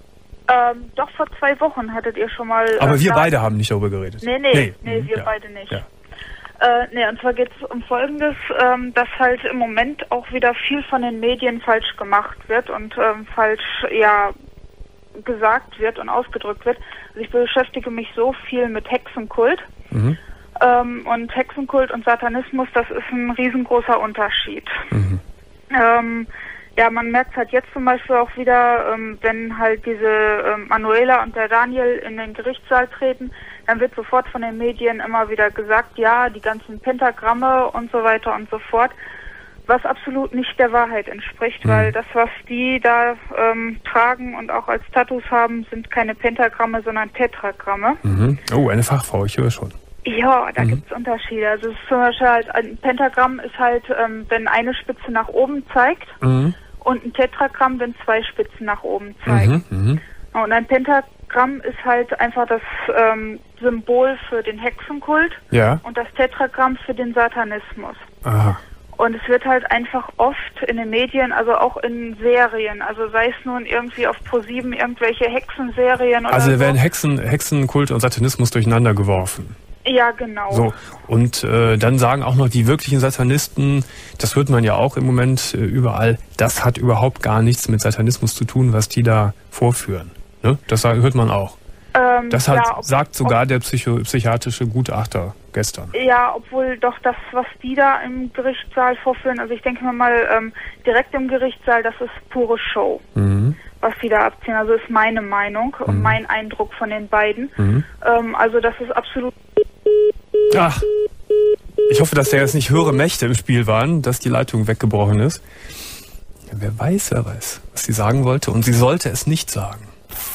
Doch vor 2 Wochen hattet ihr schon mal... Aber wir beide haben nicht darüber geredet. Nee, wir beide nicht. Ja. Und zwar geht es um Folgendes, dass halt im Moment auch wieder viel von den Medien falsch gemacht wird und falsch, gesagt wird und ausgedrückt wird. Also ich beschäftige mich so viel mit Hexenkult. Mhm. Und Hexenkult und Satanismus, das ist ein riesengroßer Unterschied. Mhm. Man merkt halt jetzt zum Beispiel auch wieder, wenn halt diese Manuela und der Daniel in den Gerichtssaal treten, dann wird sofort von den Medien immer wieder gesagt, ja, die ganzen Pentagramme und so weiter und so fort, was absolut nicht der Wahrheit entspricht, weil das, was die da tragen und auch als Tattoos haben, sind keine Pentagramme, sondern Tetragramme. Mhm. Oh, eine Fachfrau, ich höre schon. Ja, da gibt es Unterschiede. Also es ist zum Beispiel halt, ein Pentagramm ist halt, wenn eine Spitze nach oben zeigt und ein Tetragramm, wenn 2 Spitzen nach oben zeigen. Und ein Pentagramm ist halt einfach das Symbol für den Hexenkult und das Tetragramm für den Satanismus. Aha. Und es wird halt einfach oft in den Medien, also auch in Serien, also sei es nun irgendwie auf ProSieben irgendwelche Hexenserien oder also werden Hexenkult und Satanismus durcheinander geworfen. Ja, genau. So, und dann sagen auch noch die wirklichen Satanisten, das hört man ja auch im Moment überall, das hat überhaupt gar nichts mit Satanismus zu tun, was die da vorführen. Ne? Das hört man auch. Das sagt sogar der psychiatrische Gutachter gestern. Ja, obwohl doch das, was die da im Gerichtssaal vorführen, also ich denke mir mal, direkt im Gerichtssaal, das ist pure Show, was die da abziehen. Also ist meine Meinung und mein Eindruck von den beiden. Also das ist absolut... Ach, ich hoffe, dass da jetzt nicht höhere Mächte im Spiel waren, dass die Leitung weggebrochen ist. Ja, wer weiß, was sie sagen wollte. Und sie sollte es nicht sagen.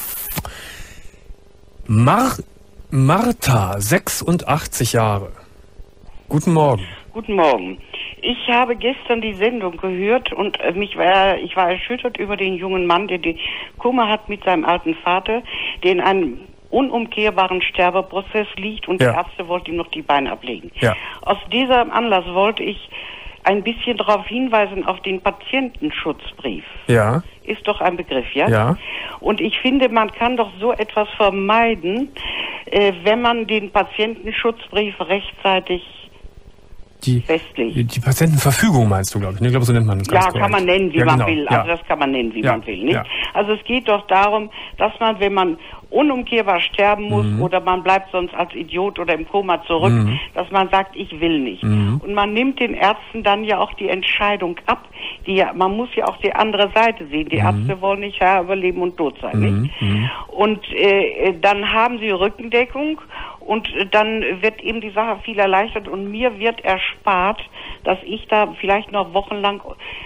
Martha, 86 Jahre. Guten Morgen. Guten Morgen. Ich habe gestern die Sendung gehört und ich war erschüttert über den jungen Mann, der die Kummer hat mit seinem alten Vater, der in einem unumkehrbaren Sterbeprozess liegt und die Ärzte wollten ihm noch die Beine ablegen. Ja. Aus diesem Anlass wollte ich ein bisschen darauf hinweisen, auf den Patientenschutzbrief. Ja. Ist doch ein Begriff, ja? Ja. Und ich finde, man kann doch so etwas vermeiden, wenn man den Patientenschutzbrief rechtzeitig festlegt. Die Patientenverfügung meinst du, glaube ich. Ich glaube, so nennt man das ganz korrekt. Kann man nennen, wie man will. Also das kann man nennen, wie man will. Nicht? Ja. Also es geht doch darum, dass man, wenn man unumkehrbar sterben muss oder man bleibt sonst als Idiot oder im Koma zurück, dass man sagt, ich will nicht. Und man nimmt den Ärzten dann ja auch die Entscheidung ab. Man muss ja auch die andere Seite sehen. Die Ärzte wollen nicht über Leben und Tod sein. Nicht? Und dann haben sie Rückendeckung und dann wird eben die Sache viel erleichtert und mir wird erspart, dass ich da vielleicht noch wochenlang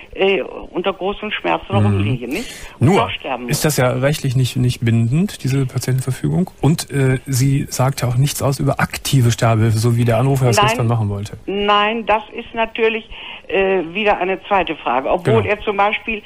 unter großen Schmerzen rumliege, nicht? Nur ist das ja rechtlich nicht bindend, diese Patientenverfügung. Und sie sagt ja auch nichts aus über aktive Sterbehilfe, so wie der Anrufer das gestern machen wollte. Nein, das ist natürlich wieder eine zweite Frage. Obwohl er zum Beispiel,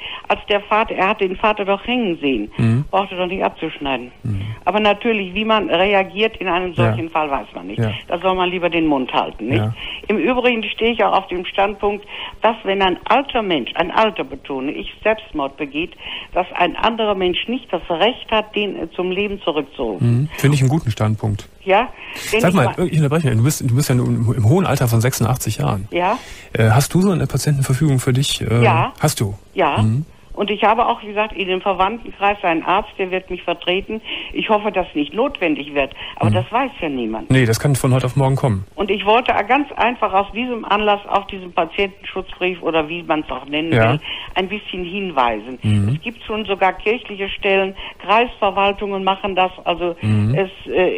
er hat den Vater doch hängen sehen, brauchte doch nicht abzuschneiden. Aber natürlich, wie man reagiert in einem solchen Fall, weiß man nicht. Ja. Da soll man lieber den Mund halten, nicht? Ja. Im Übrigen stehe ich auch auf dem Standpunkt, dass wenn ein alter Mensch, ein Alter betone ich, Selbstmord begeht, dass ein anderer Mensch nicht das Recht hat, den zum Leben zurückzurufen. Finde ich einen guten Standpunkt. Ja. Sag mal, ich unterbreche mich. Du bist ja im hohen Alter von 86 Jahren. Ja. Hast du so eine Patientenverfügung für dich? Ja. Hast du? Ja. Und ich habe auch, wie gesagt, in dem Verwandtenkreis einen Arzt, der wird mich vertreten. Ich hoffe, dass nicht notwendig wird. Aber das weiß ja niemand. Nee, das kann von heute auf morgen kommen. Und ich wollte ganz einfach aus diesem Anlass auf diesen Patientenschutzbrief oder wie man es auch nennen will, ein bisschen hinweisen. Es gibt schon sogar kirchliche Stellen, Kreisverwaltungen machen das. Also es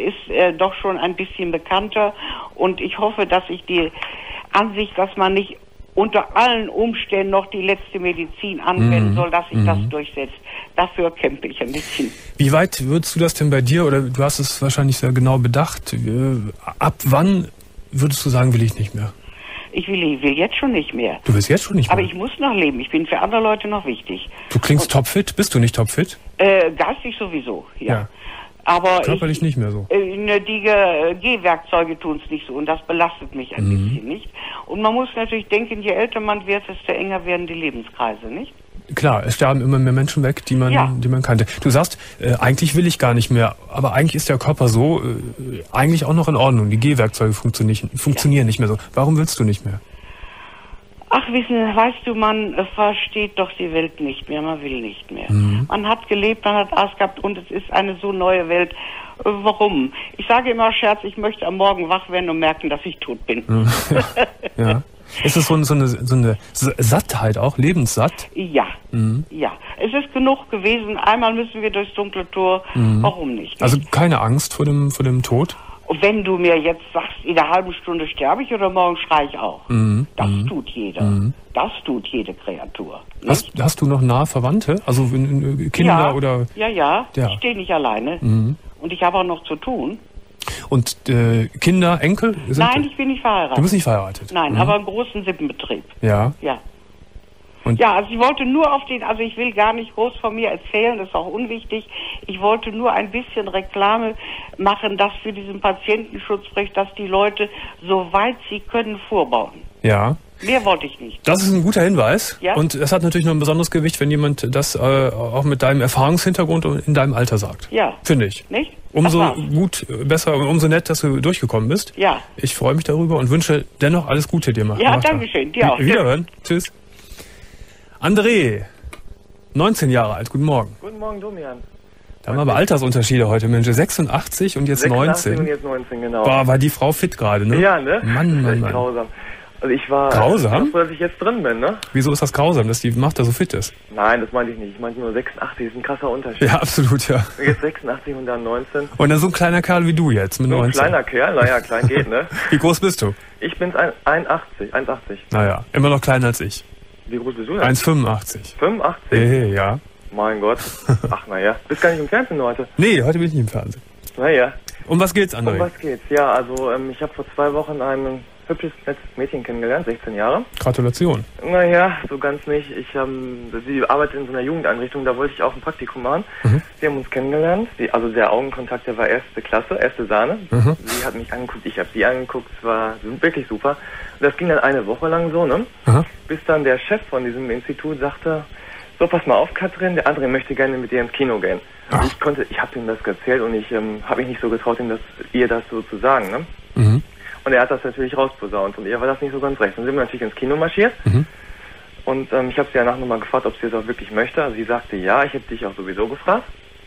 ist doch schon ein bisschen bekannter. Und ich hoffe, dass ich die Ansicht, dass man nicht unter allen Umständen noch die letzte Medizin anwenden soll, dass sich das durchsetzt. Dafür kämpfe ich ein bisschen. Wie weit würdest du das denn bei dir, oder du hast es wahrscheinlich sehr genau bedacht, ab wann würdest du sagen, will ich nicht mehr? Ich will jetzt schon nicht mehr. Du willst jetzt schon nicht mehr? Aber ich muss noch leben. Ich bin für andere Leute noch wichtig. Du klingst topfit. Bist du nicht topfit? Geistig sowieso, ja. Aber körperlich nicht mehr so. Die Gehwerkzeuge tun es nicht so und das belastet mich ein bisschen, nicht? Und man muss natürlich denken, je älter man wird, desto enger werden die Lebenskreise, nicht? Klar, es sterben immer mehr Menschen weg, die man kannte. Du sagst, eigentlich will ich gar nicht mehr, aber eigentlich ist der Körper so eigentlich auch noch in Ordnung. Die Gehwerkzeuge funktionieren nicht mehr so. Warum willst du nicht mehr? Ach, weißt du, man versteht doch die Welt nicht mehr, man will nicht mehr. Mhm. Man hat gelebt, man hat Arzt gehabt und es ist eine so neue Welt. Warum? Ich sage immer Scherz, ich möchte am Morgen wach werden und merken, dass ich tot bin. Ja. Ist es so eine Sattheit auch, lebenssatt? Ja, ja. Es ist genug gewesen. Einmal müssen wir durchs dunkle Tor. Warum nicht? Also keine Angst vor dem Tod? Und wenn du mir jetzt sagst, in einer halben Stunde sterbe ich oder morgen schreie ich auch. Das tut jeder. Das tut jede Kreatur. Hast du noch nahe Verwandte? Also Kinder oder? Ja. Ich stehe nicht alleine. Und ich habe auch noch zu tun. Und Kinder, Enkel? Nein, ich bin nicht verheiratet. Du bist nicht verheiratet? Nein, aber einen großen Sippenbetrieb. Ja. Und also ich wollte nur also ich will gar nicht groß von mir erzählen, das ist auch unwichtig. Ich wollte nur ein bisschen Reklame machen, dass für diesen Patientenschutzrecht, dass die Leute, soweit sie können, vorbauen. Ja. Mehr wollte ich nicht. Das ist ein guter Hinweis. Ja? Und es hat natürlich noch ein besonderes Gewicht, wenn jemand das auch mit deinem Erfahrungshintergrund in deinem Alter sagt. Ja. Finde ich. Nicht? Umso besser und umso nett, dass du durchgekommen bist. Ja. Ich freue mich darüber und wünsche dennoch alles Gute dir. Ja, danke schön. Dir auch. Wiederhören. Tschüss. André, 19 Jahre alt. Guten Morgen. Guten Morgen, Domian. Da haben wir aber Altersunterschiede heute, Mensch. 86 und jetzt 86 19. und jetzt 19, genau. Boah, war die Frau fit gerade, ne? Ja, ne? Mann. Grausam. Also ich war... Grausam? Dass ich jetzt drin bin, ne? Wieso ist das grausam, dass die Macht da so fit ist? Nein, das meinte ich nicht. Ich meinte nur 86, ist ein krasser Unterschied. Ja, absolut, ja. Jetzt 86 und dann 19. Und dann so ein kleiner Kerl wie du jetzt mit 19. Ein kleiner Kerl? Naja, klein geht, ne? Wie groß bist du? Ich bin 1,80. Naja, immer noch kleiner als ich. Wie groß bist du denn? 1,85. 85? Hey, ja. Mein Gott. Ach, naja. Bist gar nicht im Fernsehen heute? Nee, heute bin ich nicht im Fernsehen. Naja. Um was geht's, André? Um was geht's? Ja, also ich habe vor 2 Wochen ein hübsches, nettes Mädchen kennengelernt, 16 Jahre. Gratulation. Naja, so ganz nicht. Sie arbeitet in so einer Jugendeinrichtung, da wollte ich auch ein Praktikum machen. Wir haben uns kennengelernt. Also der Augenkontakt, der war erste Klasse, erste Sahne. Sie hat mich angeguckt, ich habe sie angeguckt, es war wirklich super. Und das ging dann eine Woche lang so, ne? Bis dann der Chef von diesem Institut sagte, so, pass mal auf, Katrin, der André möchte gerne mit dir ins Kino gehen. Ich habe ihm das erzählt und ich habe mich nicht so getraut, ihr das so zu sagen, ne? Und er hat das natürlich rausposaunt und ihr war das nicht so ganz recht. Dann sind wir natürlich ins Kino marschiert und ich habe sie danach nochmal gefragt, ob sie das auch wirklich möchte. Also sie sagte ja, ich hätte dich auch sowieso gefragt.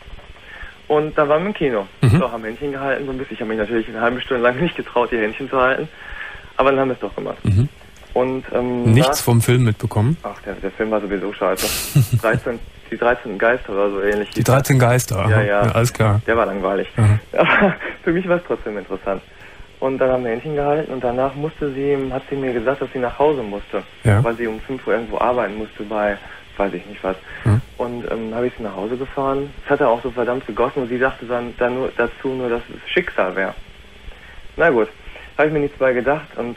Und da waren wir im Kino. So, haben Händchen gehalten so ein bisschen. Ich habe mich natürlich eine halbe Stunde lang nicht getraut, ihr Händchen zu halten. Aber dann haben wir es doch gemacht. Und, nichts vom Film mitbekommen? Ach, der Film war sowieso scheiße. Die 13 Geister oder so ähnlich. Die 13 Geister? Ja, alles klar. Der war langweilig. Aber für mich war es trotzdem interessant. Und dann haben wir Händchen gehalten und danach hat sie mir gesagt, dass sie nach Hause musste. Ja. Weil sie um 5 Uhr irgendwo arbeiten musste bei, weiß ich nicht was. Und habe ich sie nach Hause gefahren. Es hat auch so verdammt gegossen und sie sagte dann nur dazu, dass es Schicksal wäre. Na gut, habe ich mir nichts bei gedacht und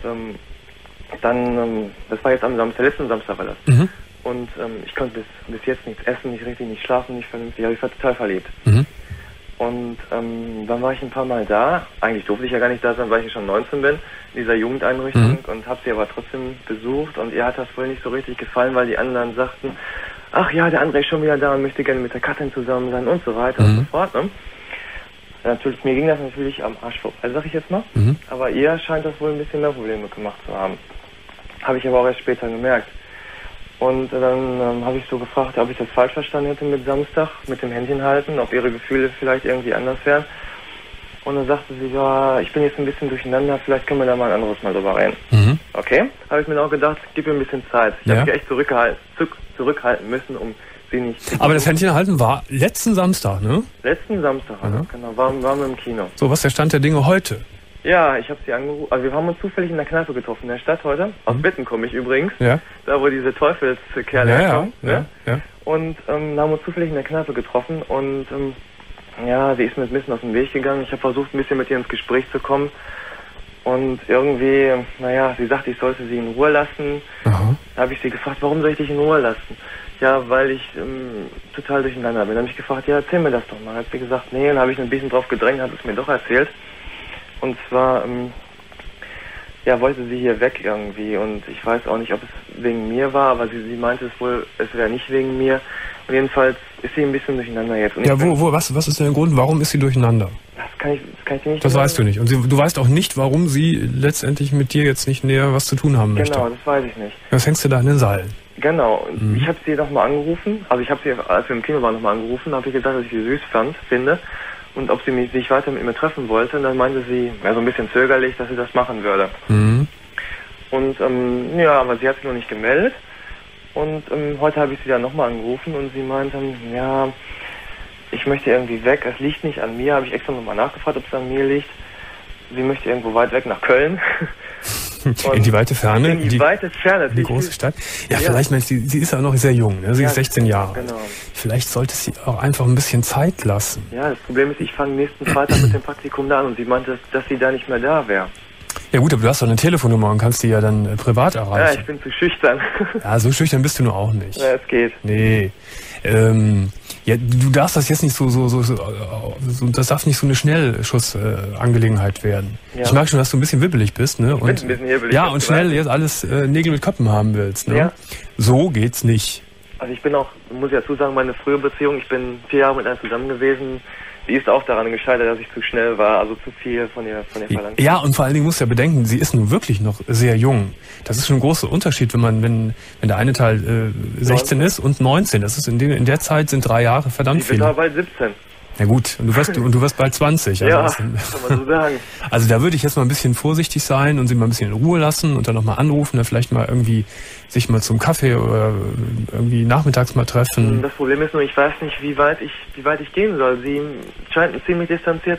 dann, das war jetzt am Samstag, letzten Samstag war das. Und ich konnte bis jetzt nichts essen, nicht schlafen, nicht vernünftig, aber ich war total verliebt. Und dann war ich ein paar Mal da. Eigentlich durfte ich ja gar nicht da sein, weil ich schon 19 bin, in dieser Jugendeinrichtung und habe sie aber trotzdem besucht und ihr hat das wohl nicht so richtig gefallen, weil die anderen sagten, ach ja, der André ist schon wieder da und möchte gerne mit der Katrin zusammen sein und so weiter und so fort. Ne? Natürlich, mir ging das natürlich am Arsch vorbei, sag ich jetzt mal. Aber ihr scheint das wohl ein bisschen mehr Probleme gemacht zu haben. Habe ich aber auch erst später gemerkt. Und dann habe ich so gefragt, ob ich das falsch verstanden hätte mit Samstag, mit dem Händchen halten, ob ihre Gefühle vielleicht irgendwie anders wären. Und dann sagte sie, ja, ich bin jetzt ein bisschen durcheinander, vielleicht können wir da mal ein anderes Mal drüber reden. Okay, habe ich mir auch gedacht, gib mir ein bisschen Zeit. Ich habe mich echt zurückhalten müssen, um sie nicht... Aber das Händchen halten war letzten Samstag, ne? Letzten Samstag, genau, waren wir im Kino. So, was ist der Stand der Dinge heute? Ja, ich habe sie angerufen. Also wir haben uns zufällig in der Kneipe getroffen in der Stadt heute. Aus Bitten komme ich übrigens. Ja. Da, wo diese Teufelskerle herkommen. Ja. Und haben uns zufällig in der Kneipe getroffen. Und sie ist mir ein bisschen aus dem Weg gegangen. Ich habe versucht, ein bisschen mit ihr ins Gespräch zu kommen. Und irgendwie, sie sagte, ich sollte sie in Ruhe lassen. Da habe ich sie gefragt, warum soll ich dich in Ruhe lassen? Ja, weil ich total durcheinander bin. Dann habe ich gefragt, ja, erzähl mir das doch mal. Hat sie gesagt, nee, dann habe ich ein bisschen drauf gedrängt, hat es mir doch erzählt. Und zwar ja, wollte sie hier weg irgendwie und ich weiß auch nicht, ob es wegen mir war, aber sie meinte es wäre nicht wegen mir. Und jedenfalls ist sie ein bisschen durcheinander jetzt. Und ja, was ist denn der Grund, warum ist sie durcheinander? Das kann ich dir nicht Das sagen. Weißt du nicht. Und du weißt auch nicht, warum sie letztendlich mit dir jetzt nicht näher was zu tun haben möchte. Genau, das weiß ich nicht. Das hängst du da in den Seilen. Genau. Ich habe sie nochmal angerufen. Also ich habe sie, als wir im Kino waren, nochmal angerufen, habe ich gesagt, dass ich sie süß finde. Und ob sie sich weiter mit mir treffen wollte. Und dann meinte sie, ja, so ein bisschen zögerlich, dass sie das machen würde. Und ja, aber sie hat sich noch nicht gemeldet. Und heute habe ich sie dann nochmal angerufen und sie meinte, ja, ich möchte irgendwie weg, es liegt nicht an mir, habe ich extra nochmal nachgefragt, ob es an mir liegt. Sie möchte irgendwo weit weg nach Köln. In die weite Ferne? In die weite Ferne. Die große Stadt? Ja, vielleicht, Mensch, sie ist ja noch sehr jung, ne? Sie ist 16 Jahre. Genau. Vielleicht sollte sie auch einfach ein bisschen Zeit lassen. Ja, das Problem ist, ich fange nächsten Freitag mit dem Praktikum da an und sie meinte, dass sie da nicht mehr da wäre. Ja gut, aber du hast doch eine Telefonnummer und kannst die ja dann privat erreichen. Ja, ich bin zu schüchtern. Ja, so schüchtern bist du nur auch nicht. Ja, es geht. Nee. Ja, du darfst das jetzt nicht das darf nicht so eine Schnellschussangelegenheit werden. Ja. Ich mag schon, dass du ein bisschen wibbelig bist, ne? Und, ein bisschen hibbelig. Ja, und schnell jetzt alles Nägel mit Köpfen haben willst, ne? Ja. So geht's nicht. Also ich bin auch, muss ich dazu sagen, meine frühe Beziehung, ich bin 4 Jahre mit einer zusammen gewesen. Die ist auch daran gescheitert, dass ich zu schnell war, also zu viel von ihr verlangt. Ja, und vor allen Dingen musst du ja bedenken, sie ist nun wirklich noch sehr jung. Das ist schon ein großer Unterschied, wenn der eine Teil 16 ist und 19. Das ist in der Zeit sind 3 Jahre verdammt viel. Ich bin bald 17. Na gut, und du wirst bald 20. Also ja, kann man so sagen. Also da würde ich jetzt mal ein bisschen vorsichtig sein und sie mal ein bisschen in Ruhe lassen und dann nochmal anrufen, dann vielleicht mal irgendwie sich mal zum Kaffee oder irgendwie nachmittags mal treffen. Das Problem ist nur, ich weiß nicht, wie weit ich gehen soll. Sie scheint einen ziemlich distanziert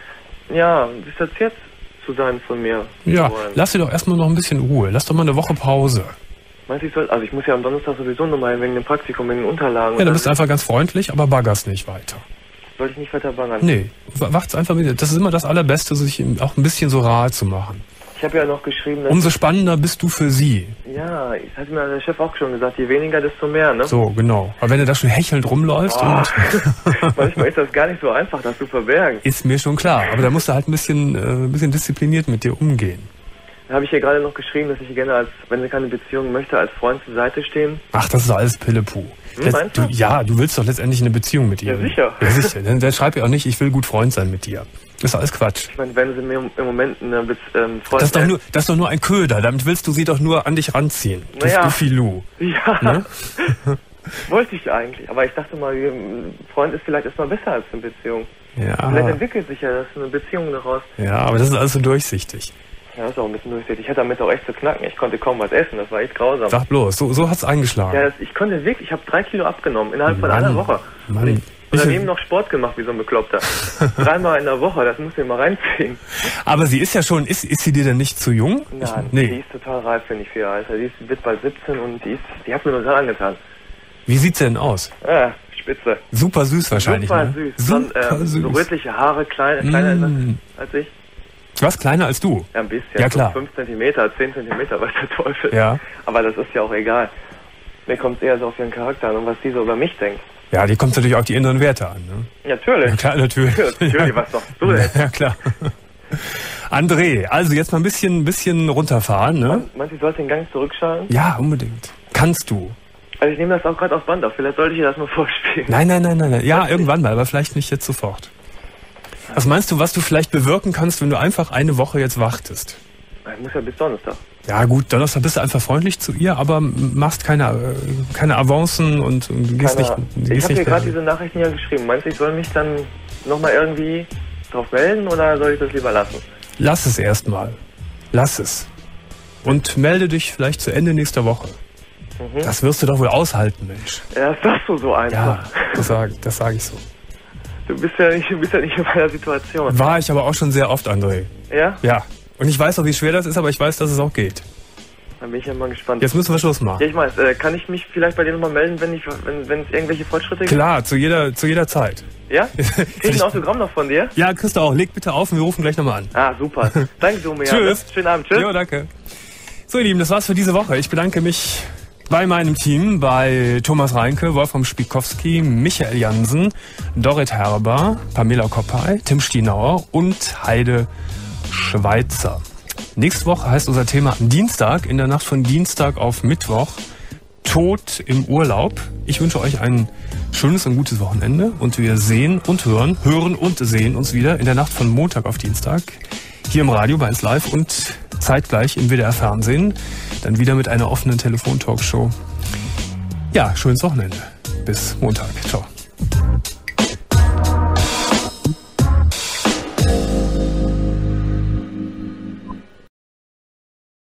zu sein von mir. Ja, lass dir doch erstmal noch ein bisschen Ruhe. Lass doch mal eine Woche Pause. Meinst du, also ich muss ja am Donnerstag sowieso nochmal wegen dem Praktikum, wegen den Unterlagen. Ja, dann bist du einfach ganz freundlich, aber baggerst nicht weiter. Sollte ich nicht weiter bangern? Nee, wacht's einfach wieder. Das ist immer das Allerbeste, sich auch ein bisschen so rar zu machen. Ich habe ja noch geschrieben, dass... Umso spannender bist du für sie. Ja, das hat mir der Chef auch schon gesagt, je weniger, desto mehr, ne? So, genau. Aber wenn du da schon hechelnd rumläufst und... Manchmal ist das gar nicht so einfach, das zu verbergen. Ist mir schon klar, aber da musst du halt ein bisschen diszipliniert mit dir umgehen. Da habe ich hier gerade noch geschrieben, dass ich gerne wenn sie keine Beziehung möchte, als Freund zur Seite stehen. Ach, das ist alles Pillepuh. Du willst doch letztendlich eine Beziehung mit ihr. Ja, sicher. Ja, sicher. Dann schreib ihr auch nicht, ich will gut Freund sein mit dir. Das ist alles Quatsch. Ich meine, wenn sie mir im Moment eine Freund... Das ist doch nur ein Köder. Damit willst du sie doch nur an dich ranziehen. Du Filou. Ja. Ne? Wollte ich eigentlich. Aber ich dachte mal, ein Freund ist vielleicht erstmal besser als eine Beziehung. Ja. Vielleicht entwickelt sich ja eine Beziehung daraus. Ja, aber das ist alles so durchsichtig. Ja, das ist auch ein bisschen durchsichtig. Ich hatte damit auch echt zu knacken. Ich konnte kaum was essen. Das war echt grausam. Sag bloß, so hat's eingeschlagen. Ja, ich konnte wirklich, ich habe 3 Kilo abgenommen innerhalb von einer Woche. Mann. Und daneben noch Sport gemacht, wie so ein Bekloppter. 3-mal in der Woche, das musst du dir mal reinziehen. Aber sie ist ja schon, ist sie dir denn nicht zu jung? Nein, nee. Die ist total reif, finde ich, für ihr Alter. Die wird bald 17 und die hat mir total angetan. Wie sieht sie denn aus? Ja, spitze. Super süß wahrscheinlich, super ne? Süß. Super süß. So rötliche Haare, kleiner als ich. Was? Kleiner als du? Ja, ein bisschen. Ja, klar. 5 cm, 10 cm, weiß der Teufel. Ja. Aber das ist ja auch egal. Mir kommt es eher so auf ihren Charakter an und was die so über mich denkt. Ja, die kommt natürlich auf die inneren Werte an, ne? Natürlich. Ja, klar, natürlich. Natürlich, was doch du denn? Ja, klar. André, also jetzt mal ein bisschen runterfahren, ne? Meinst du, ich sollte den Gang zurückschalten? Ja, unbedingt. Kannst du. Also ich nehme das auch gerade aufs Band auf. Vielleicht sollte ich dir das mal vorspielen. Nein. Ja, irgendwann mal, aber vielleicht nicht jetzt sofort. Was meinst du, was du vielleicht bewirken kannst, wenn du einfach eine Woche jetzt wartest? Ich muss ja bis Donnerstag. Ja gut, Donnerstag bist du einfach freundlich zu ihr, aber machst keine Avancen und gehst nicht... Ich habe dir gerade diese Nachrichten ja geschrieben. Meinst du, ich soll mich dann nochmal irgendwie drauf melden oder soll ich das lieber lassen? Lass es erstmal. Lass es. Und melde dich vielleicht zu Ende nächster Woche. Mhm. Das wirst du doch wohl aushalten, Mensch. Ja, das sagst du so einfach. Ja, das sag ich so. Du bist ja nicht in meiner Situation. War ich aber auch schon sehr oft, André. Ja? Ja. Und ich weiß auch, wie schwer das ist, aber ich weiß, dass es auch geht. Dann bin ich ja mal gespannt. Jetzt müssen wir Schluss machen. Ja, ich weiß. Kann ich mich vielleicht bei dir nochmal melden, wenn es irgendwelche Fortschritte gibt? Klar, zu jeder Zeit. Ja? Krieg ich ein Autogramm noch von dir? Ja, kriegst du auch. Leg bitte auf und wir rufen gleich nochmal an. Ah, super. Danke, Domian. Tschüss. Schönen Abend. Tschüss. Jo, danke. So, ihr Lieben, das war's für diese Woche. Ich bedanke mich bei meinem Team, bei Thomas Reinke, Wolfram Spikowski, Michael Jansen, Dorit Herber, Pamela Koppay, Tim Stienauer und Heide Schweizer. Nächste Woche heißt unser Thema am Dienstag, in der Nacht von Dienstag auf Mittwoch, Tod im Urlaub. Ich wünsche euch ein schönes und gutes Wochenende und wir sehen und hören und sehen uns wieder in der Nacht von Montag auf Dienstag hier im Radio bei 1 Live und zeitgleich im WDR Fernsehen. Dann wieder mit einer offenen Telefon-Talkshow. Ja, schönes Wochenende. Bis Montag. Ciao.